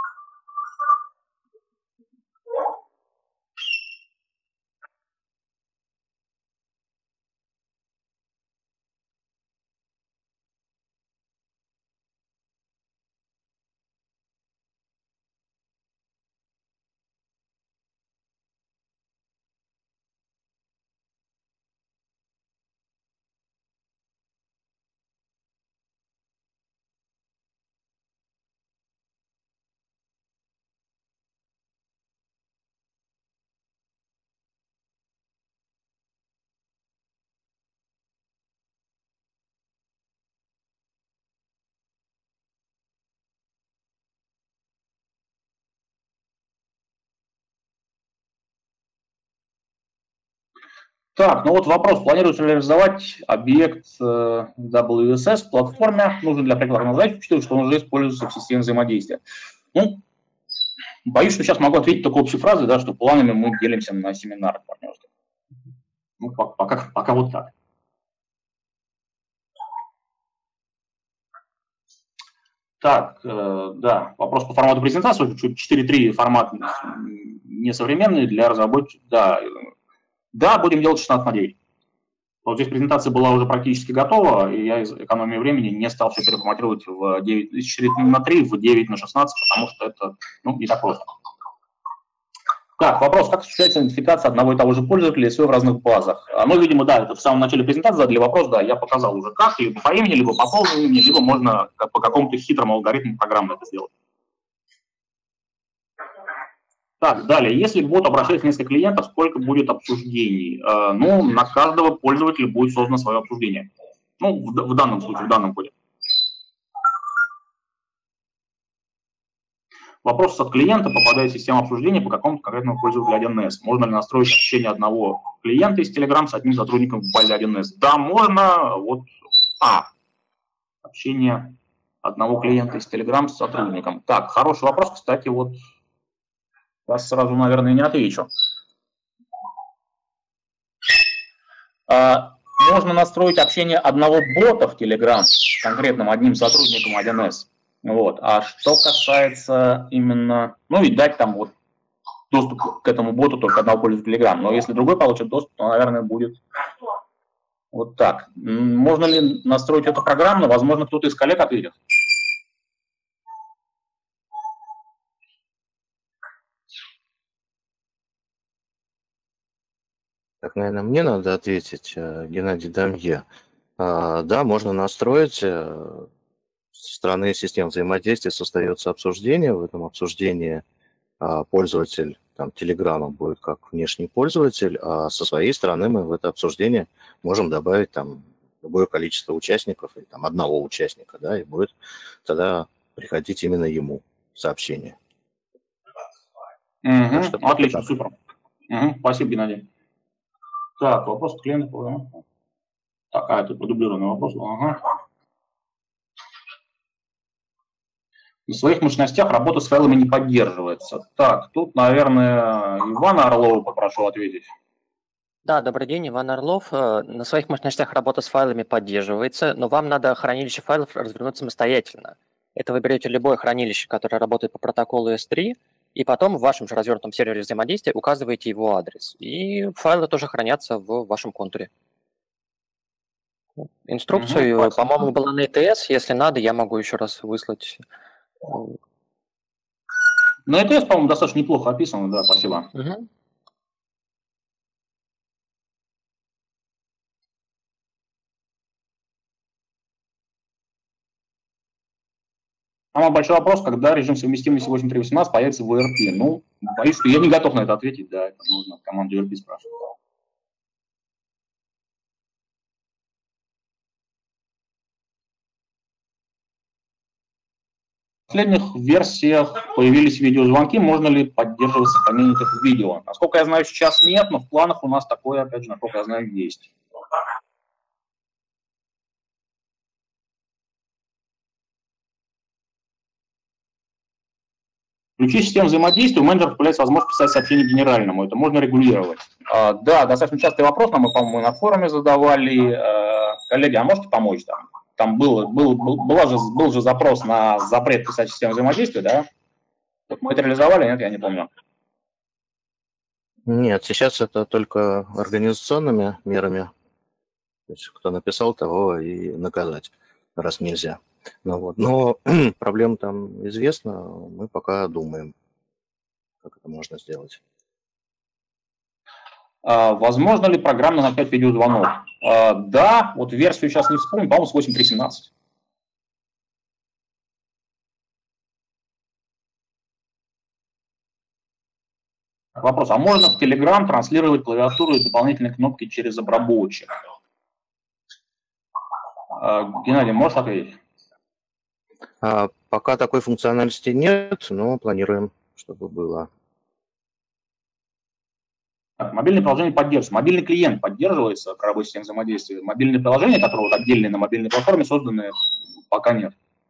Так, ну вот вопрос. Планируется ли реализовать объект э, дабл ю эс эс в платформе? Нужен для прикладной задачи, учитывая, что он уже используется в системе взаимодействия. Ну, боюсь, что сейчас могу ответить только общей фразой, да, что планами мы делимся на семинарах партнерских. Ну, пока, пока вот так. Так, э, да, вопрос по формату презентации. четыре точка три формат несовременный для разработчиков. Да, да, будем делать шестнадцать на девять. Вот здесь презентация была уже практически готова, и я из экономии времени не стал все переформатировать в девять, из четыре на три в девять на шестнадцать, потому что это, ну, не так просто. Так, вопрос, как осуществляется идентификация одного и того же пользователя в разных базах? Ну, видимо, да, это в самом начале презентации задали вопрос, да, я показал уже как, либо по имени, либо по полному имени, либо можно как, по какому-то хитрому алгоритму программно это сделать. Так, далее, если бот обращается несколько клиентов, сколько будет обсуждений? Э, ну, на каждого пользователя будет создано свое обсуждение. Ну, в, в данном случае, в данном коде. Вопрос от клиента: попадает в систему обсуждения по какому-то конкретному пользователю один эс. Можно ли настроить общение одного клиента из Telegram с одним сотрудником в базе один эс? Да, можно. Вот, а, общение одного клиента из Telegram с сотрудником. Так, хороший вопрос, кстати, вот вас сразу, наверное, не отвечу. А, можно настроить общение одного бота в Telegram с конкретным одним сотрудником один эс. Вот. А что касается именно, ну и дать там вот доступ к этому боту только одного пользователя Telegram. Но если другой получит доступ, то, наверное, будет вот так. Можно ли настроить это программно? Возможно, кто-то из коллег ответит. Так, наверное, мне надо ответить, Геннадий Дамье. Да, можно настроить. Со стороны систем взаимодействия создается обсуждение. В этом обсуждении пользователь там, Telegram будет как внешний пользователь, а со своей стороны мы в это обсуждение можем добавить там любое количество участников, или там одного участника, да, и будет тогда приходить именно ему сообщение. Угу, что, отлично, так. Супер. Угу, спасибо, Геннадий. Так, вопрос к клиенту. Так, а, это продублированный вопрос. Ага. На своих мощностях работа с файлами не поддерживается. Так, тут, наверное, Ивана Орлова попрошу ответить. Да, добрый день, Иван Орлов. На своих мощностях работа с файлами поддерживается, но вам надо хранилище файлов развернуть самостоятельно. Это вы берете любое хранилище, которое работает по протоколу эс три, и потом в вашем же развернутом сервере взаимодействия указываете его адрес. И файлы тоже хранятся в вашем контуре. Инструкцию, угу, по-моему, была на и ти эс. Если надо, я могу еще раз выслать. На и ти эс, по-моему, достаточно неплохо описано, да, спасибо. Угу. Самый большой вопрос, когда режим совместимости восемь три восемнадцать появится в и эр пи. Ну, боюсь, что я не готов на это ответить, да, это нужно команду и эр пи спрашивать. В последних версиях появились видеозвонки, можно ли поддерживать сохранение этих видео? Насколько я знаю, сейчас нет, но в планах у нас такое, опять же, насколько я знаю, есть. Ключи систем взаимодействия, у менеджера появляется возможность писать сообщение генеральному, это можно регулировать. А, да, достаточно частый вопрос, нам мы, по-моему, на форуме задавали. А, коллеги, а можете помочь там? Там был, был, был, была же, был же запрос на запрет писать систем взаимодействия, да? Вот мы это реализовали, нет, я не помню. Нет, сейчас это только организационными мерами. То есть кто написал, того и наказать, раз нельзя. Ну, вот. Но проблема там известна, мы пока думаем, как это можно сделать. А, возможно ли программно начать видеозвонок? А, да, вот версию сейчас не вспомню, по-моему, с восемь три семнадцать. Вопрос, а можно в Telegram транслировать клавиатуру и дополнительные кнопки через обработчик? А, Геннадий, можешь ответить? А, пока такой функциональности нет, но планируем, чтобы было. Так, мобильное приложение поддерживается. Мобильный клиент поддерживается при работе с системой взаимодействия. Мобильные приложения, которые вот отдельные на мобильной платформе созданы, пока нет.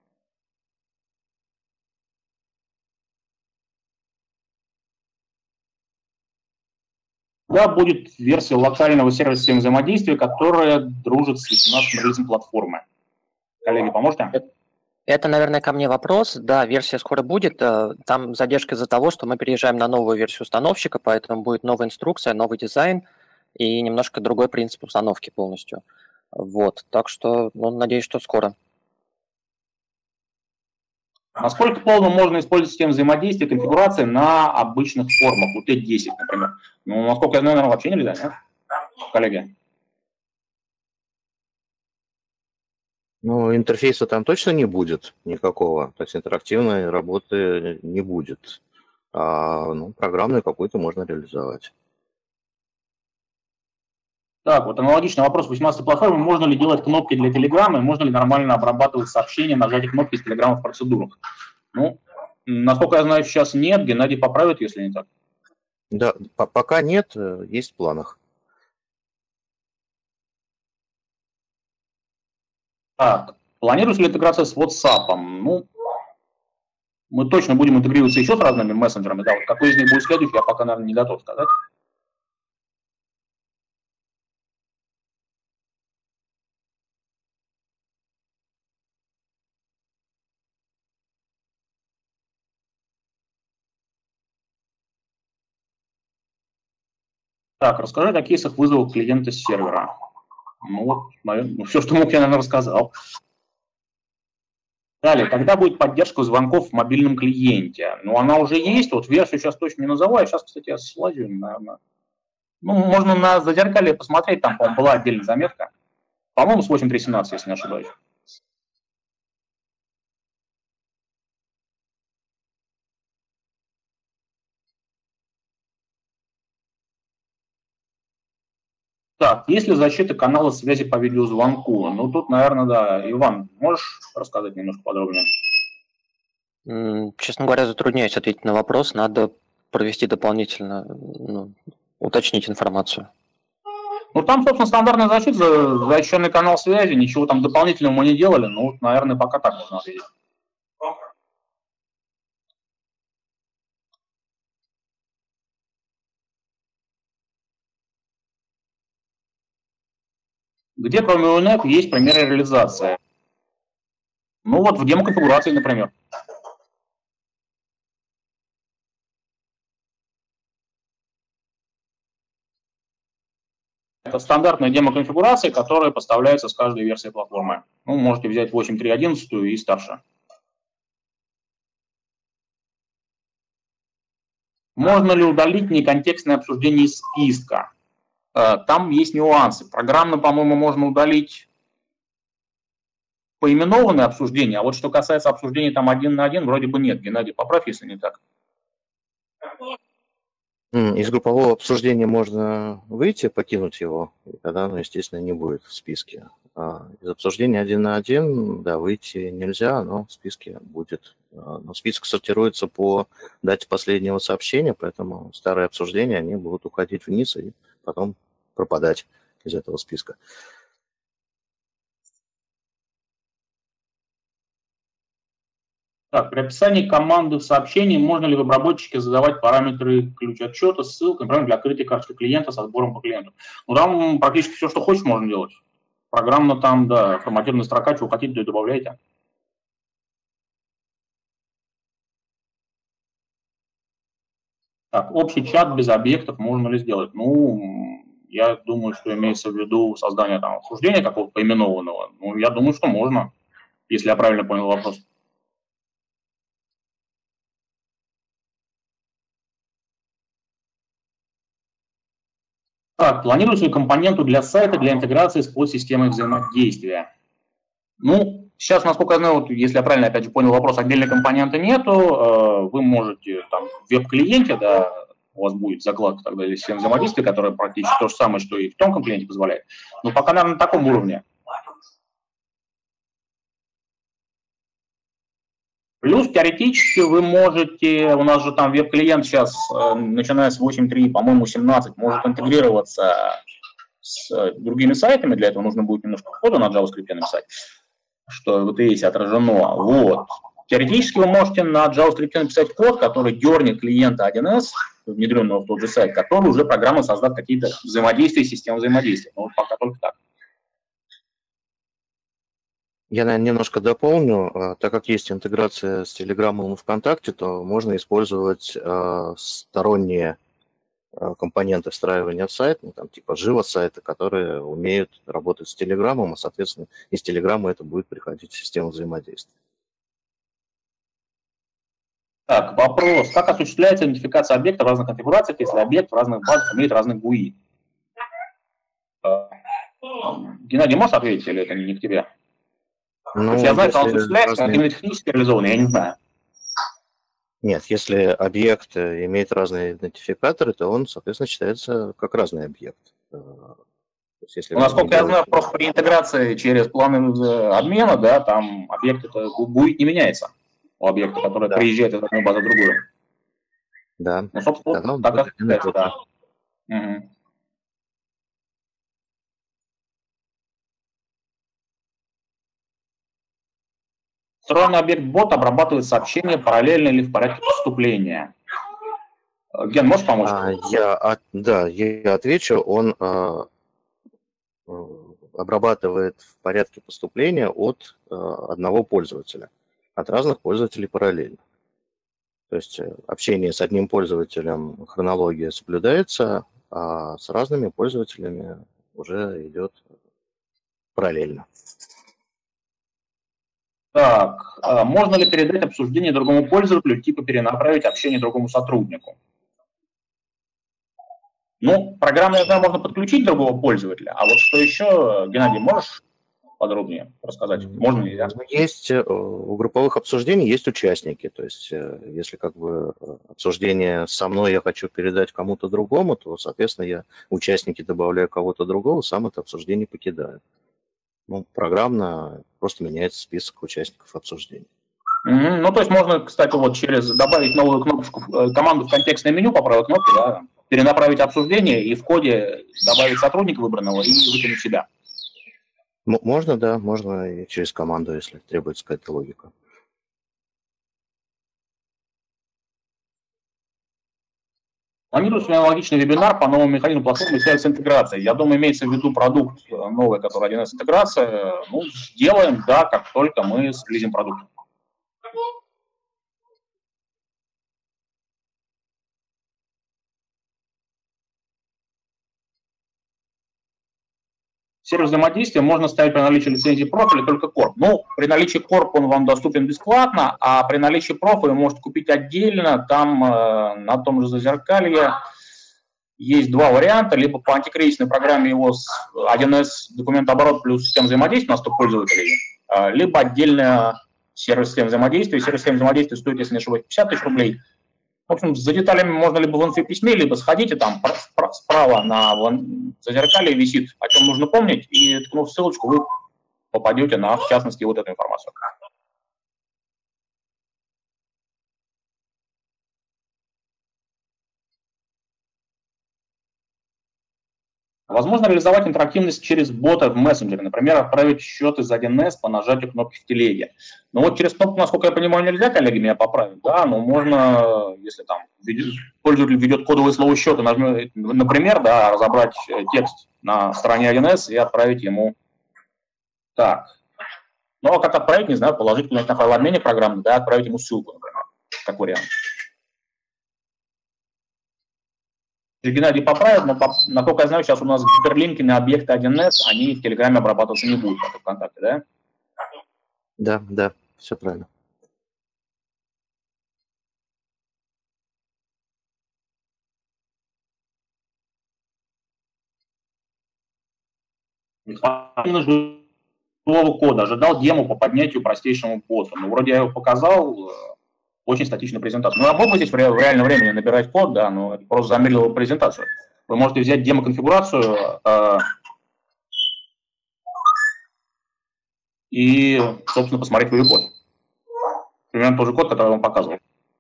Да, будет версия локального сервиса системы взаимодействия, которая дружит с восемнадцатым релизом платформы. Коллеги, поможете? Это, наверное, ко мне вопрос. Да, версия скоро будет. Там задержка из-за того, что мы переезжаем на новую версию установщика, поэтому будет новая инструкция, новый дизайн и немножко другой принцип установки полностью. Вот, так что, ну, надеюсь, что скоро. Насколько полно можно использовать систему взаимодействия, конфигурации на обычных формах, у ти десять, например? Ну, насколько я знаю, наверное, вообще нельзя, нет, коллеги? Ну, интерфейса там точно не будет никакого, то есть интерактивной работы не будет. А, ну, программную какую-то можно реализовать. Так, вот аналогичный вопрос к восемнадцатой платформе. Можно ли делать кнопки для Telegram, и можно ли нормально обрабатывать сообщения, нажатие кнопки из Telegram в процедурах? Ну, насколько я знаю, сейчас нет. Геннадий поправит, если не так. Да, по пока нет, есть в планах. Так, планируется ли интеграция с WhatsApp? Ну, мы точно будем интегрироваться еще с разными мессенджерами. Да, вот какой из них будет следующий, я пока, наверное, не готов сказать. Так, расскажи о кейсах вызова клиента с сервера. Ну вот, наверное, все, что мог, я, наверное, рассказал. Далее, когда будет поддержка звонков в мобильном клиенте? Ну, она уже есть, вот версию сейчас точно не назову, а сейчас, кстати, я слазю, наверное. Ну, можно на зазеркалье посмотреть, там, по-моему, была отдельная заметка. По-моему, с восемь три семнадцать, если не ошибаюсь. Так, есть ли защита канала связи по видеозвонку? Ну, тут, наверное, да. Иван, можешь рассказать немножко подробнее? Честно говоря, затрудняюсь ответить на вопрос. Надо провести дополнительно, ну, уточнить информацию. Ну, там, собственно, стандартная защита, защищенный канал связи, ничего там дополнительного мы не делали, ну, наверное, пока так можно ответить. Где, кроме о эн и пи, есть примеры реализации? Ну, вот в демоконфигурации, например. Это стандартная демоконфигурация, которая поставляется с каждой версией платформы. Ну, можете взять восемь точка три точка одиннадцать и старше. Можно ли удалить неконтекстное обсуждение из списка? Там есть нюансы. Программно, по-моему, можно удалить поименованное обсуждение, а вот что касается обсуждения там один на один, вроде бы нет. Геннадий, поправь, если не так. Из группового обсуждения можно выйти, покинуть его, и тогда оно, естественно, не будет в списке. А из обсуждения один на один, да, выйти нельзя, но в списке будет. Но список сортируется по дате последнего сообщения, поэтому старые обсуждения, они будут уходить вниз и потом пропадать из этого списка. Так, при описании команды в сообщении можно ли в обработчике задавать параметры ключ отчета, ссылки, например, для открытия карточки клиента со сбором по клиенту? Ну, там практически все, что хочешь, можно делать. Программно там, да, форматированная строка, чего хотите, добавляйте. Так, общий чат без объектов можно ли сделать? Ну, я думаю, что имеется в виду создание там обсуждения какого-то поименованного. Ну, я думаю, что можно, если я правильно понял вопрос. Так, планируется ли компоненту для сайта для интеграции с подсистемой взаимодействия? Ну, сейчас, насколько я знаю, вот, если я правильно, опять же, понял вопрос, отдельной компоненты нету, э, вы можете там в веб-клиенте, да, у вас будет закладка тогда для системы взаимодействия, которая практически то же самое, что и в тонком клиенте позволяет. Но пока, наверное, на таком уровне. Плюс теоретически вы можете, у нас же там веб-клиент сейчас, начиная с восемь точка три, по-моему, семнадцать, может интегрироваться с другими сайтами, для этого нужно будет немножко кода на JavaScript написать, что в эй ти эс отражено. Вот. Теоретически вы можете на JavaScript написать код, который дернет клиента один эс, внедренного в тот же сайт, который уже программа создаст какие-то взаимодействия, системы взаимодействия. Но вот пока только так. Я, наверное, немножко дополню. Так как есть интеграция с Telegram и ВКонтакте, то можно использовать сторонние компоненты встраивания в сайт, ну, там, типа живо-сайта, которые умеют работать с Telegram, и, соответственно, из Telegram это будет приходить в систему взаимодействия. Так, вопрос. Как осуществляется идентификация объекта в разных конфигурациях, если объект в разных базах имеет разные гуи? Геннадий, можешь ответить, или это не к тебе? Ну, я знаю, что он осуществляется, разные... именно технически реализованный, я не знаю. Нет, если объект имеет разные идентификаторы, то он, соответственно, считается как разный объект. Есть, если ну, насколько я делать... знаю, просто при интеграции через планы обмена, да, там объект это будет не меняется у объекта, который да. приезжает из одной базы в другую. Да. Ну, собственно, да, так и да. да. Угу. Встроенный объект бот обрабатывает сообщения параллельно или в порядке поступления. Ген, можешь помочь? А, я, да, я отвечу. Он а, обрабатывает в порядке поступления от а, одного пользователя, от разных пользователей параллельно. То есть общение с одним пользователем, хронология соблюдается, а с разными пользователями уже идет параллельно. Так, можно ли передать обсуждение другому пользователю, типа перенаправить общение другому сотруднику? Ну, программно, я знаю, можно подключить другого пользователя, а вот что еще, Геннадий, можешь подробнее рассказать? Можно ли? Есть, у групповых обсуждений есть участники, то есть если как бы обсуждение со мной я хочу передать кому-то другому, то, соответственно, я участники добавляю кого-то другого, сам это обсуждение покидаю. Ну, программно просто меняется список участников обсуждения. Mm-hmm. Ну, то есть можно, кстати, вот через добавить новую кнопочку, команду в контекстное меню по правой кнопке, да, перенаправить обсуждение и в коде добавить сотрудника выбранного и выкинуть себя. Можно, да, можно и через команду, если требуется какая-то логика. Планируется аналогичный вебинар по новому механизму платформы связи с интеграцией. Я думаю, имеется в виду продукт новый, который один эс интеграция. Ну, сделаем, да, как только мы сблизим продукт. Сервис взаимодействия можно ставить при наличии лицензии проф или только корп. Ну, при наличии корп он вам доступен бесплатно, а при наличии проф вы можете купить отдельно. Там э, на том же Зазеркалье есть два варианта. Либо по антикризисной программе его с один эс документооборот плюс система взаимодействия на сто пользователей, э, либо отдельно сервис системы взаимодействия. Сервис системы взаимодействия стоит, если не ошибаюсь, пятьдесят тысяч рублей. В общем, за деталями можно либо в инфописьме, либо сходите, там справа на Зазеркалье висит, о чем нужно помнить, и ткнув ссылочку, вы попадете на, в частности, вот эту информацию. Возможно реализовать интерактивность через бота в мессенджере, например, отправить счет из один эс по нажатию кнопки в телеге. Но вот через кнопку, насколько я понимаю, нельзя, коллеги меня поправят, да, но можно, если там пользователь ведет кодовое слово счета, нажмет, например, да, разобрать текст на стороне один эс и отправить ему так. Ну, а как отправить, не знаю, положить куда-нибудь на файлообменник программный, да, отправить ему ссылку, например, как вариант. Геннадий поправит, но, насколько я знаю, сейчас у нас гиперлинки на объекты один эс, они в Телеграме обрабатываться не будут, как в ВКонтакте, да? Да, да, все правильно. Живого кода. Ожидал демо по поднятию простейшему боту. Ну, вроде я его показал, очень статичная презентация. Ну, я мог бы здесь в реальном времени набирать код, да, но это просто замедлило презентацию. Вы можете взять демо-конфигурацию э, и, собственно, посмотреть свой код. Примерно тот же код, который я вам показывал.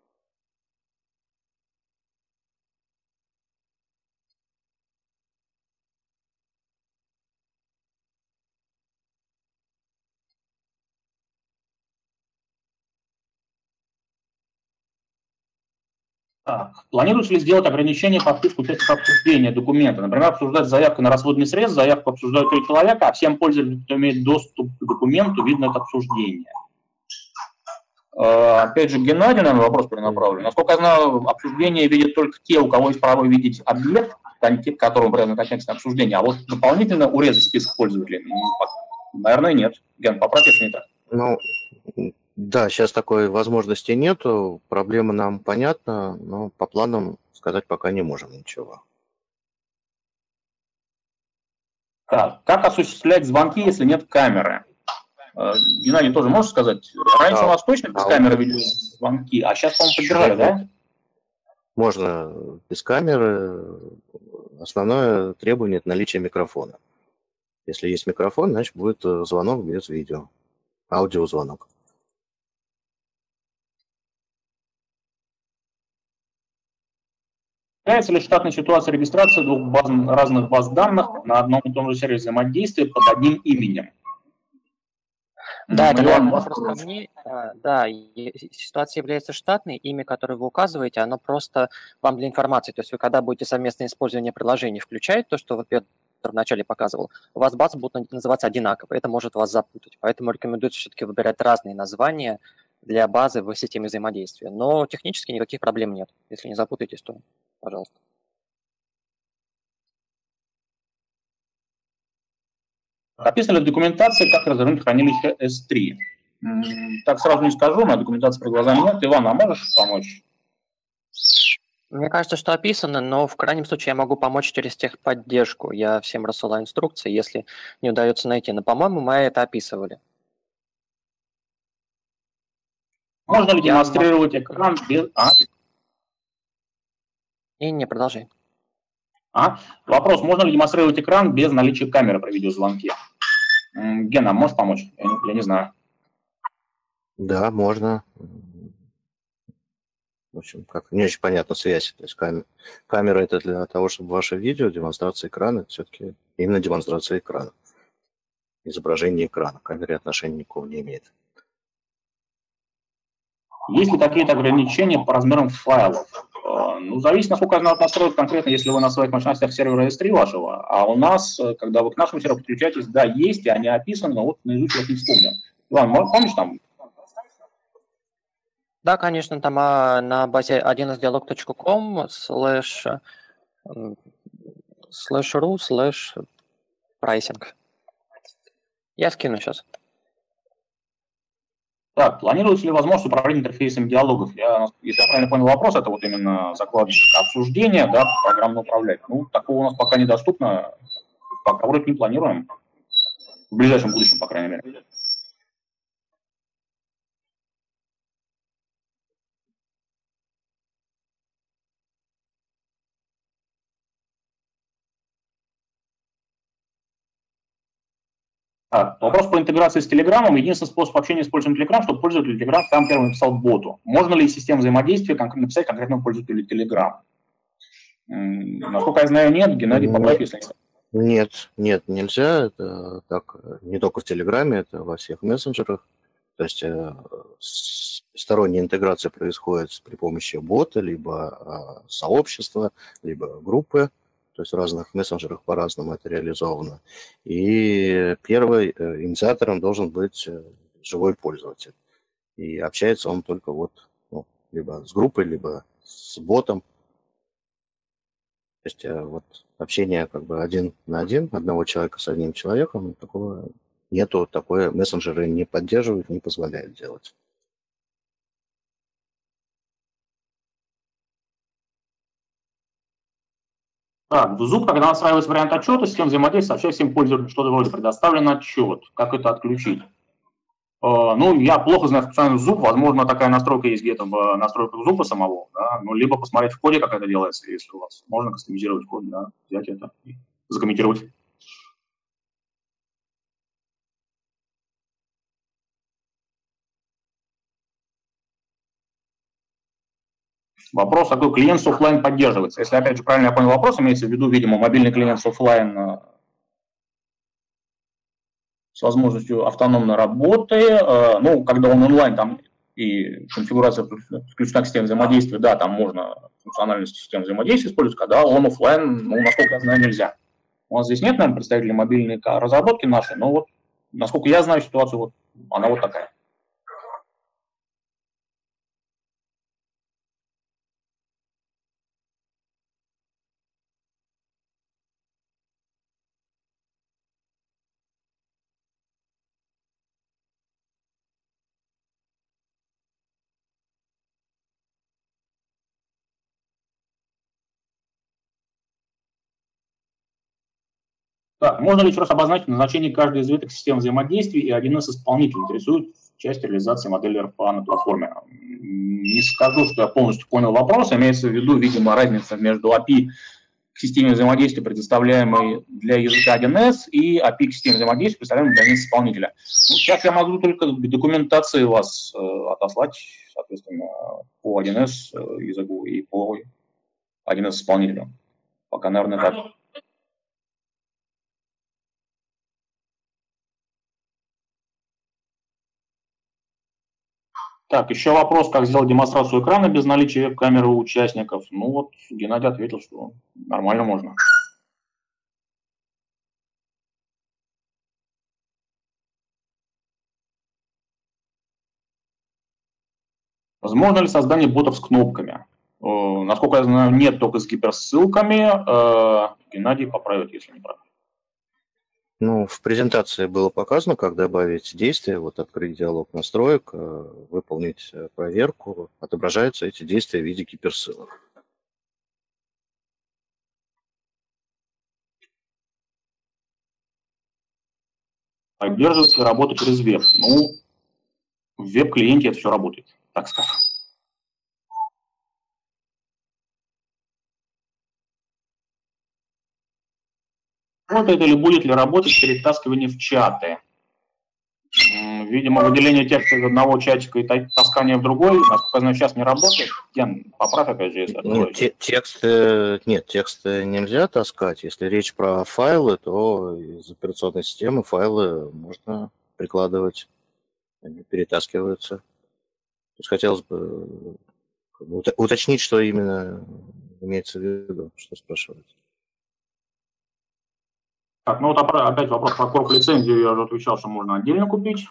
Планируется ли сделать ограничение по списку участников обсуждения документа? Например, обсуждать заявку на расходный срез, заявку обсуждают три человека, а всем пользователям, кто имеет доступ к документу, видно это обсуждение. Опять же, Геннадий, наверное, вопрос перенаправлен. Насколько я знаю, обсуждение видят только те, у кого есть право видеть объект, к которому привязано контекстное обсуждение, а вот дополнительно урезать список пользователей, наверное, нет. Ген, поправь, если не так. Ну, да, сейчас такой возможности нету, проблема нам понятна, но по планам сказать пока не можем ничего. Так, как осуществлять звонки, если нет камеры? Геннадий, тоже можешь сказать? Раньше да. У нас точно без а камеры видели звонки, а сейчас, по-моему, поддержали, да? Можно без камеры. Основное требование – это наличие микрофона. Если есть микрофон, значит, будет звонок без видео, аудиозвонок. Является ли штатной ситуацией регистрации двух баз, разных баз данных на одном и том же сервисе взаимодействия под одним именем? Да, это главный вопрос ко мне. Да, ситуация является штатной, имя, которое вы указываете, оно просто вам для информации. То есть вы, когда будете совместное использование приложений включать, то, что вот Петр вначале показывал, у вас базы будут называться одинаково, это может вас запутать. Поэтому рекомендуется все-таки выбирать разные названия для базы в системе взаимодействия. Но технически никаких проблем нет. Если не запутаетесь, то пожалуйста. Описано ли в документации, как развернуть хранилище эс три? Так сразу не скажу, на документации при глазами нет. Иван, а можешь помочь? Мне кажется, что описано, но в крайнем случае я могу помочь через техподдержку. Я всем рассылаю инструкции, если не удается найти. Но, по-моему, мы это описывали. Можно ли демонстрировать я... экран без... А? Не, не, продолжай. А? Вопрос, можно ли демонстрировать экран без наличия камеры при видеозвонке? Гена, можешь помочь? Я не, я не знаю. Да, можно. в общем, как не очень понятна связь. То есть камера, камера это для того, чтобы ваше видео, демонстрация экрана, это все-таки именно демонстрация экрана. Изображение экрана. К камере отношения никакого не имеет. Есть ли какие-то ограничения по размерам файлов? Ну, зависит, насколько надо настроить конкретно, если вы на своих мощностях сервера эс три вашего, а у нас, когда вы к нашему серверу подключаетесь, да, есть, и они описаны, но вот наизусть вот не вспомню. Иван, помнишь там? Да, конечно, там а, на базе один эс диалог точка ком слэш слэш ру слэш прайсинг. Я скину сейчас. Так, планируется ли возможность управления интерфейсом диалогов? Я, если я правильно понял вопрос, это вот именно закладочка обсуждения, да, программно управлять. Ну, такого у нас пока недоступно, пока вроде не планируем. В ближайшем будущем, по крайней мере. Так, вопрос по интеграции с Телеграмом. Единственный способ общения с пользователем Telegram, чтобы пользователь Telegram сам первым написал боту. Можно ли из системы взаимодействия написать конкретному пользователю Telegram? Насколько я знаю, нет. Геннадий, поправь, если нет. Нет, нет, нельзя. Это так не только в Телеграме, это во всех мессенджерах. То есть э, сторонняя интеграция происходит при помощи бота, либо э, сообщества, либо группы. То есть в разных мессенджерах по-разному это реализовано. И первым инициатором должен быть живой пользователь. И общается он только вот ну, либо с группой, либо с ботом. То есть вот общение как бы один на один, одного человека с одним человеком, такого нету, такое мессенджеры не поддерживают, не позволяют делать. Так, в Zoom, когда настраивается вариант отчета, система взаимодействия сообщает всем пользователям что-то вроде предоставлен отчет. Как это отключить? Uh, ну, я плохо знаю функциональность Zoom, возможно, такая настройка есть где-то в настройках Zoom самого, да? Ну, либо посмотреть в коде, как это делается, если у вас можно кастомизировать код, да, взять это и закомментировать. Вопрос, какой клиент с офлайн поддерживается. Если, опять же, правильно я понял вопрос, имеется в виду, видимо, мобильный клиент с офлайн с возможностью автономной работы, ну, когда он онлайн, там и конфигурация включена к системе взаимодействия, да, там можно функциональность системы взаимодействия использовать, когда он офлайн, ну, насколько я знаю, нельзя. У нас здесь нет, наверное, представителей мобильной разработки нашей, но вот, насколько я знаю ситуацию, вот, она вот такая. Так, можно ли еще раз обозначить назначение каждой из веток системы взаимодействия и один эс исполнитель интересует в части реализации модели эр пи эй на платформе? Не скажу, что я полностью понял вопрос. Имеется в виду, видимо, разница между эй пи ай к системе взаимодействия, предоставляемой для языка один эс, и эй пи ай к системе взаимодействия, представляемой для один эс-исполнителя. Ну, сейчас я могу только в документации вас э, отослать, соответственно, по один эс языку и по один эс-исполнителю. Пока, наверное, так. Так, еще вопрос, как сделать демонстрацию экрана без наличия веб-камеры у участников. Ну вот, Геннадий ответил, что нормально можно. Возможно ли создание ботов с кнопками? Э, насколько я знаю, нет, только с гиперссылками. Э, Геннадий поправит, если не прав. Ну, в презентации было показано, как добавить действия, вот открыть диалог настроек, выполнить проверку, отображаются эти действия в виде гиперссылок. Поддерживается ли работа через веб? Ну, в веб-клиенте это все работает, так скажем. Работает или будет ли работать перетаскивание в чаты? Видимо, выделение текста из одного чатика и таскание в другой, насколько я знаю, сейчас не работает. Ген, поправь опять же, если Нет, те, текст, нет, текст нельзя таскать. Если речь про файлы, то из операционной системы файлы можно прикладывать, они перетаскиваются. То есть хотелось бы уточнить, что именно имеется в виду, что спрашиваете. Так, ну вот опять вопрос про корп-лицензию, я уже отвечал, что можно отдельно купить.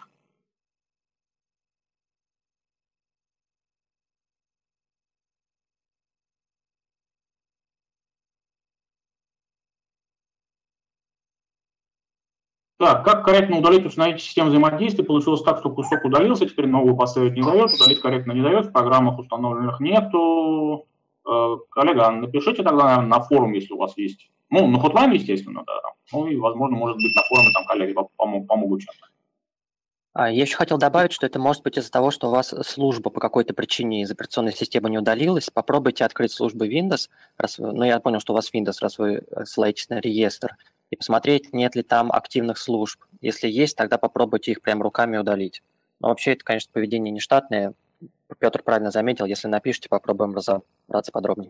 Так, как корректно удалить установить систему взаимодействия? Получилось так, что кусок удалился, теперь новую поставить не дает, удалить корректно не дает, в программах установленных нету. Э, коллега, напишите тогда, наверное, на форум, если у вас есть. Ну, на Hotline, естественно, да. Ну и, возможно, может быть, на форуме там коллеги помогут, помогут чем-то. Я еще хотел добавить, что это может быть из-за того, что у вас служба по какой-то причине из операционной системы не удалилась. Попробуйте открыть службы Windows, раз вы, ну я понял, что у вас Windows, раз вы ссылаетесь на реестр, и посмотреть, нет ли там активных служб. Если есть, тогда попробуйте их прям руками удалить. Но вообще это, конечно, поведение нештатное. Петр правильно заметил, если напишите, попробуем разобраться подробнее.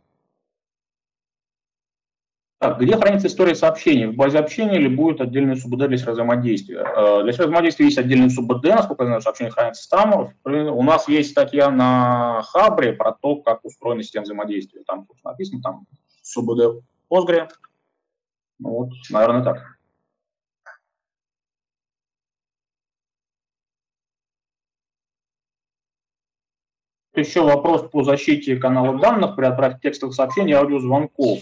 Так, где хранится история сообщений? В базе общения или будет отдельный СУБД для взаимодействия? Для взаимодействия есть отдельный СУБД, насколько я знаю, сообщение хранится там. У нас есть статья на Хабре про то, как устроена система взаимодействия. Там написано, там СУБД Postgre. Ну вот, наверное, так. Еще вопрос по защите канала данных при отправке текстовых сообщений и аудиозвонков.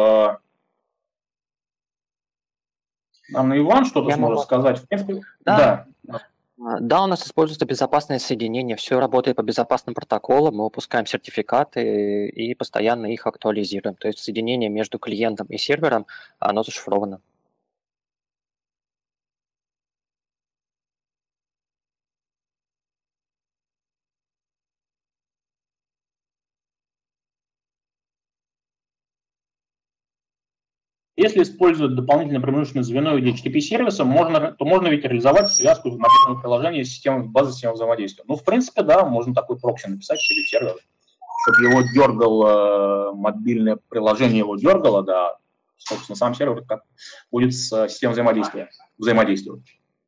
Наверное, Иван что-то сможет могу... сказать. Да. Да. Да, у нас используется безопасное соединение, все работает по безопасным протоколам, мы выпускаем сертификаты и постоянно их актуализируем. То есть соединение между клиентом и сервером, оно зашифровано. Если использовать дополнительное промежуточное звено в виде эйч ти ти пи-сервиса, можно, то можно ведь реализовать связку мобильного приложения с системой базы системы взаимодействия. Ну, в принципе, да, можно такой прокси написать через сервер, чтобы его дергало, мобильное приложение его дергало, да, собственно, сам сервер как будет с системой взаимодействия взаимодействовать.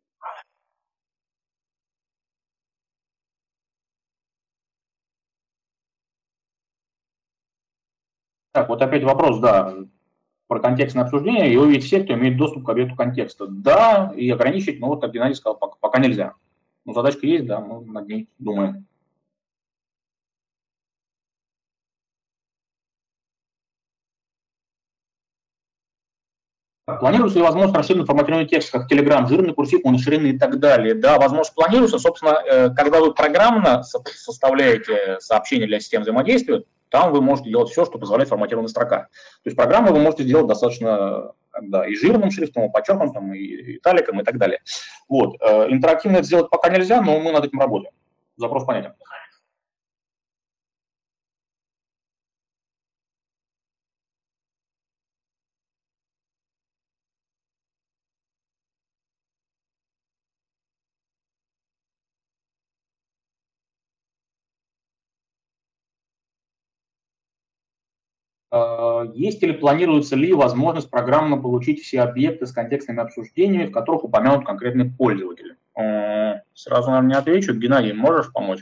Так, вот опять вопрос, да, про контекстное обсуждение, его видят все, кто имеет доступ к объекту контекста. Да, и ограничить, ну вот, как Геннадий сказал, пока, пока нельзя. Но задачка есть, да, мы над ней думаем. Планируется ли возможность расширенного форматирования текста, как Telegram, жирный, курсив, моноширинный и так далее? Да, возможность планируется. Собственно, когда вы программно составляете сообщение для системы взаимодействия, там вы можете делать все, что позволяет форматированная строка. То есть программу вы можете сделать достаточно, да, и жирным шрифтом, и подчеркнутым, и италиком, и так далее. Вот. Интерактивно это сделать пока нельзя, но мы над этим работаем. Запрос понятен. Есть или планируется ли возможность программно получить все объекты с контекстными обсуждениями, в которых упомянут конкретный пользователь? Сразу, наверное, не отвечу. Геннадий, можешь помочь?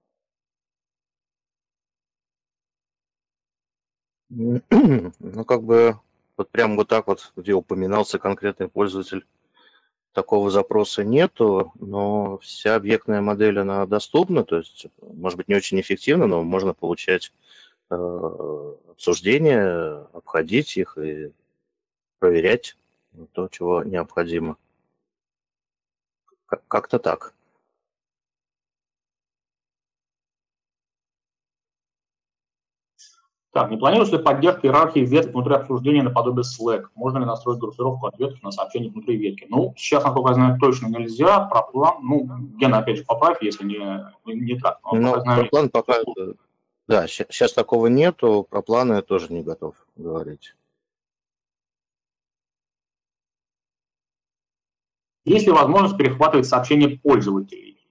Ну, как бы, вот прям вот так вот, где упоминался конкретный пользователь, такого запроса нету, но вся объектная модель, она доступна, то есть, может быть, не очень эффективно, но можно получать обсуждения, обходить их и проверять то, чего необходимо. Как-то так. Так, не планируется ли поддержка иерархии веток внутри обсуждения наподобие Slack? Можно ли настроить группировку ответов на сообщения внутри ветки? Ну, сейчас, насколько я знаю, точно нельзя. Про план, ну, Гена, опять же, поправь, если не, не так. Но пока знаю, про план пока... Да, сейчас такого нету, про планы я тоже не готов говорить. Есть ли возможность перехватывать сообщения пользователей?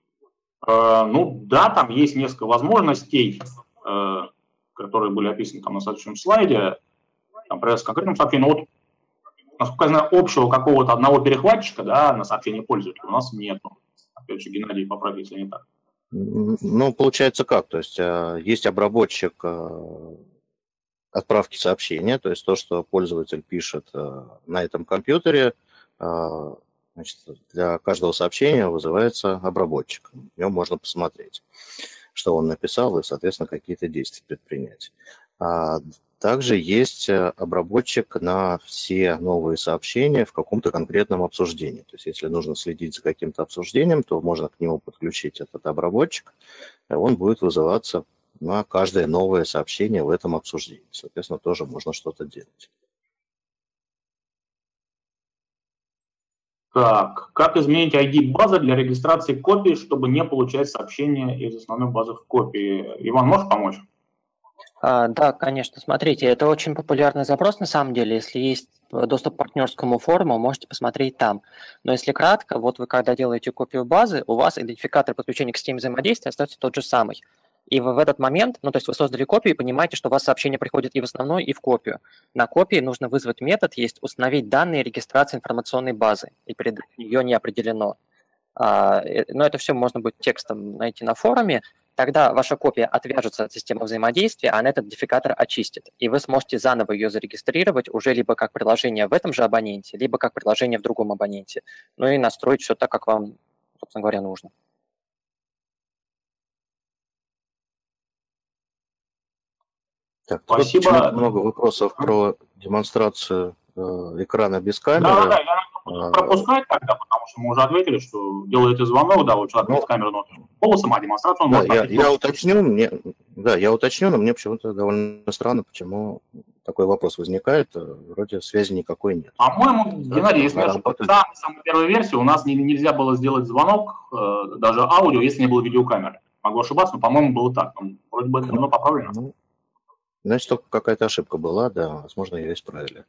Э, ну да, там есть несколько возможностей, э, которые были описаны там на следующем слайде. Там проверяется конкретным сообщением. Но вот, насколько я знаю, общего какого-то одного перехватчика, да, на сообщение пользователя у нас нету. Опять же, Геннадий, поправь, если не так. Ну, получается как? То есть есть обработчик отправки сообщения, то есть то, что пользователь пишет на этом компьютере, значит, для каждого сообщения вызывается обработчик. В нем можно посмотреть, что он написал, и, соответственно, какие-то действия предпринять. А также есть обработчик на все новые сообщения в каком-то конкретном обсуждении. То есть если нужно следить за каким-то обсуждением, то можно к нему подключить этот обработчик, и он будет вызываться на каждое новое сообщение в этом обсуждении. Соответственно, тоже можно что-то делать. Так, как изменить ай ди базы для регистрации копий, чтобы не получать сообщения из основной базы в копии? Иван, можешь помочь? А, да, конечно. Смотрите, это очень популярный запрос на самом деле. Если есть доступ к партнерскому форуму, можете посмотреть там. Но если кратко, вот вы когда делаете копию базы, у вас идентификатор подключения к системе взаимодействия остается тот же самый. И вы в этот момент, ну то есть вы создали копию и понимаете, что у вас сообщение приходит и в основной, и в копию. На копии нужно вызвать метод, есть установить данные регистрации информационной базы, и перед ее не определено. А, но это все можно будет текстом найти на форуме. Тогда ваша копия отвяжется от системы взаимодействия, а этот идентификатор очистит. И вы сможете заново ее зарегистрировать уже либо как приложение в этом же абоненте, либо как приложение в другом абоненте. Ну и настроить все так, как вам, собственно говоря, нужно. Так, спасибо. Много вопросов про демонстрацию э, экрана без камеры. Да, да, я буду пропускать тогда, потому что мы уже ответили, что делаете звонок, да, вот человек без камеры, но голосом, а демонстрацию он да, может я, я уточню, мне, да, я уточню, но мне почему-то довольно странно, почему такой вопрос возникает, вроде связи никакой нет. По-моему, Геннадий, если я в самой первой версии у нас не, нельзя было сделать звонок, э, даже аудио, если не было видеокамеры. Могу ошибаться, но, по-моему, было так. Вроде бы это давно поправлено. Ну, значит, только какая-то ошибка была, да, возможно, ее исправили.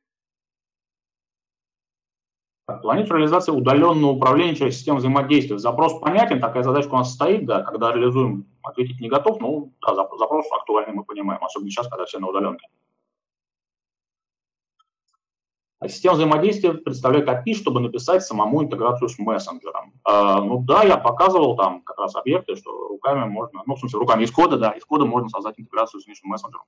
Планируется реализация удаленного управления через систему взаимодействия. Запрос понятен, такая задачка у нас стоит, да, когда реализуем, ответить не готов, ну, да, запрос актуальный, мы понимаем, особенно сейчас, когда все на удаленке. А система взаимодействия представляет эй пи ай, чтобы написать самому интеграцию с мессенджером. Э, ну да, я показывал там как раз объекты, что руками можно, ну, в смысле, руками из кода, да, из кода можно создать интеграцию с внешним мессенджером.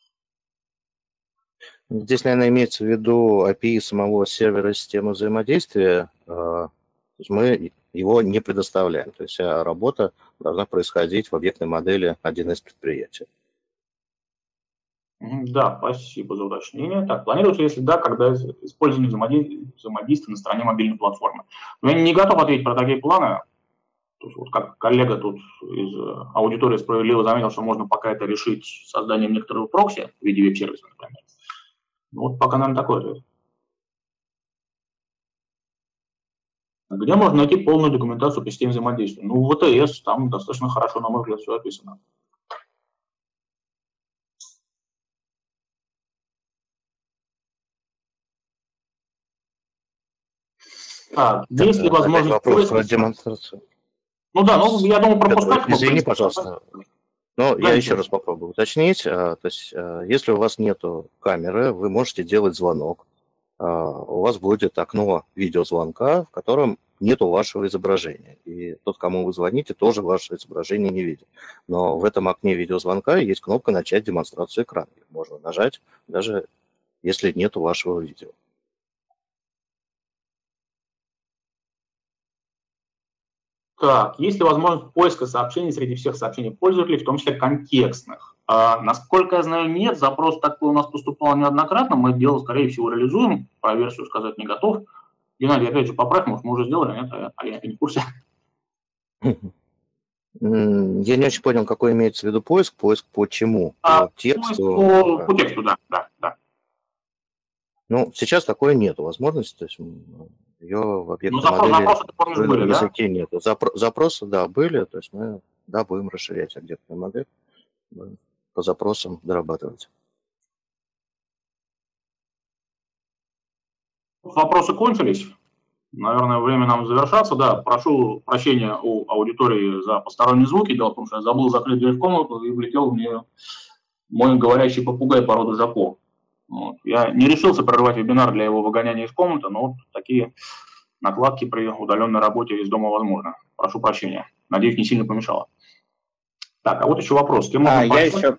Здесь, наверное, имеется в виду эй пи ай самого сервера системы взаимодействия. То есть мы его не предоставляем. То есть вся работа должна происходить в объектной модели один эс предприятия. Да, спасибо за уточнение. Так, планируется, если да, когда использование взаимодействия на стороне мобильной платформы? Но я не готов ответить про такие планы. То есть, вот как коллега тут из аудитории справедливо заметил, что можно пока это решить созданием некоторого прокси в виде веб-сервиса, например. Ну, вот пока, наверное, такой ответ. Где можно найти полную документацию по системе взаимодействия? Ну, в вэ тэ эс, там достаточно хорошо, на мой взгляд, все описано. А, есть ли возможность... Вопрос про демонстрацию. Ну да, ну я думаю, пропускать... Извини, пожалуйста. Ну, я еще раз попробую уточнить. То есть, если у вас нет камеры, вы можете делать звонок. У вас будет окно видеозвонка, в котором нету вашего изображения. И тот, кому вы звоните, тоже ваше изображение не видит. Но в этом окне видеозвонка есть кнопка «Начать демонстрацию экрана». Можно нажать, даже если нету вашего видео. Так, есть ли возможность поиска сообщений среди всех сообщений пользователей, в том числе контекстных? А, насколько я знаю, нет. Запрос такой у нас поступал неоднократно. Мы дело, скорее всего, реализуем. Про версию сказать не готов. Геннадий, опять же, поправь, может, мы уже сделали, нет? А я не в курсе. Я не очень понял, какой имеется в виду поиск. Поиск по чему? А, по тексту? По, по тексту, да, да, да. Ну, сейчас такой нету возможности. То есть ее в объектной ну, запрос, модели запросы, помнишь, были, языке да? нет. Запро- запросы, да, были. То есть мы, да, будем расширять объектную модель. По запросам дорабатывать. Вопросы кончились. Наверное, время нам завершаться. Да, прошу прощения у аудитории за посторонние звуки. Дело в том, что я забыл закрыть дверь в комнату и влетел в нее мой говорящий попугай породы Жако. Вот. Я не решился прерывать вебинар для его выгоняния из комнаты, но вот такие накладки при удаленной работе из дома возможны. Прошу прощения. Надеюсь, не сильно помешало. Так, а вот еще вопрос. Кем а, можно я еще...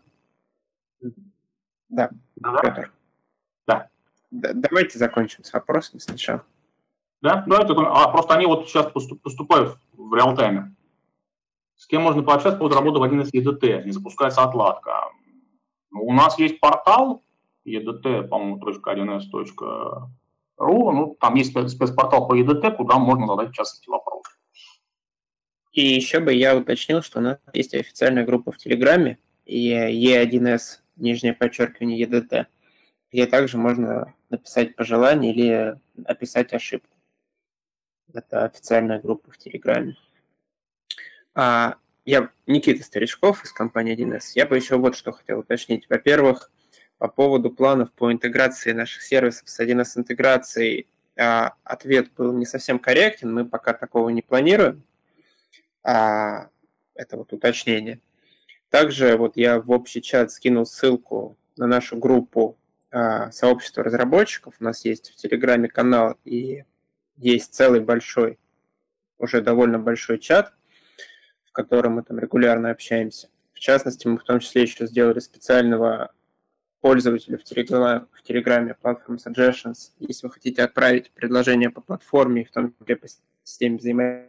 Да, да, Петр. Да. да. Давайте закончим с вопросами сначала. Да, давайте. А, просто они вот сейчас поступают в реал-тайме. С кем можно пообщаться по поводу работы в один эс и ди ти? Не запускается отладка. У нас есть портал и ди ти, по-моему, .1s.ru. Ну, там есть спецпортал по и ди ти, куда можно задать, в частности, вопросы. И еще бы я уточнил, что у нас есть официальная группа в Телеграме, и и один эс, нижнее подчеркивание, и ди ти, где также можно написать пожелание или описать ошибку. Это официальная группа в Телеграме. А, я Никита Старичков из компании один эс. Я бы еще вот что хотел уточнить. Во-первых, по поводу планов по интеграции наших сервисов с один эс интеграцией, а, ответ был не совсем корректен. Мы пока такого не планируем. А, это вот уточнение. Также вот я в общий чат скинул ссылку на нашу группу а, сообщества разработчиков. У нас есть в Телеграме канал и есть целый большой, уже довольно большой чат, в котором мы там регулярно общаемся. В частности, мы в том числе еще сделали специального пользователя в Телеграме, в Телеграме Platform Suggestions. Если вы хотите отправить предложение по платформе, в том числе по системе взаимодействия,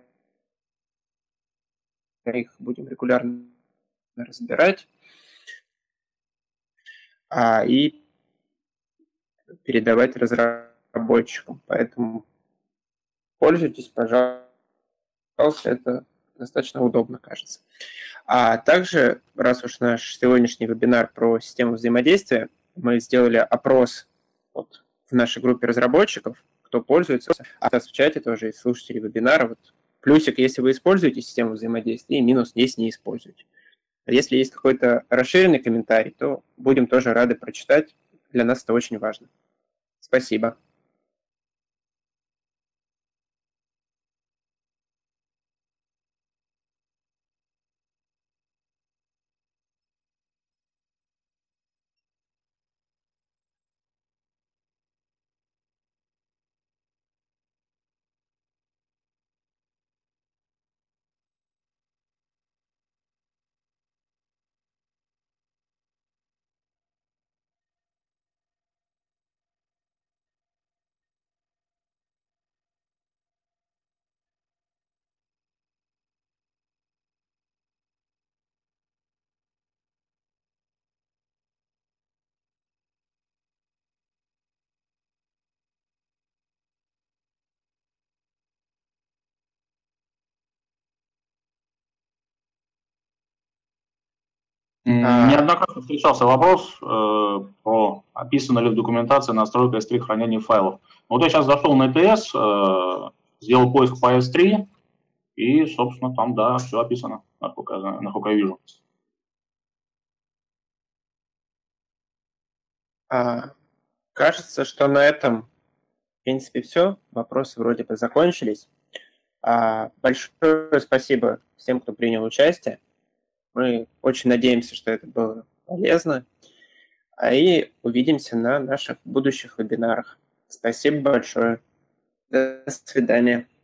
их будем регулярно разбирать а, и передавать разработчикам. Поэтому пользуйтесь, пожалуйста, это достаточно удобно, кажется. А также, раз уж наш сегодняшний вебинар про систему взаимодействия, мы сделали опрос вот в нашей группе разработчиков, кто пользуется, а в чате тоже есть слушатели вебинара. Вот плюсик, если вы используете систему взаимодействия, и минус, если не используете. А если есть какой-то расширенный комментарий, то будем тоже рады прочитать. Для нас это очень важно. Спасибо. Неоднократно встречался вопрос э, про описана ли в документации настройка эс три хранения файлов. Вот я сейчас зашел на и ти эс, э, сделал поиск по эс три, и, собственно, там, да, все описано, насколько я, знаю, насколько я вижу. А, кажется, что на этом, в принципе, все. Вопросы вроде бы закончились. А, большое спасибо всем, кто принял участие. Мы очень надеемся, что это было полезно. И увидимся на наших будущих вебинарах. Спасибо большое. До свидания.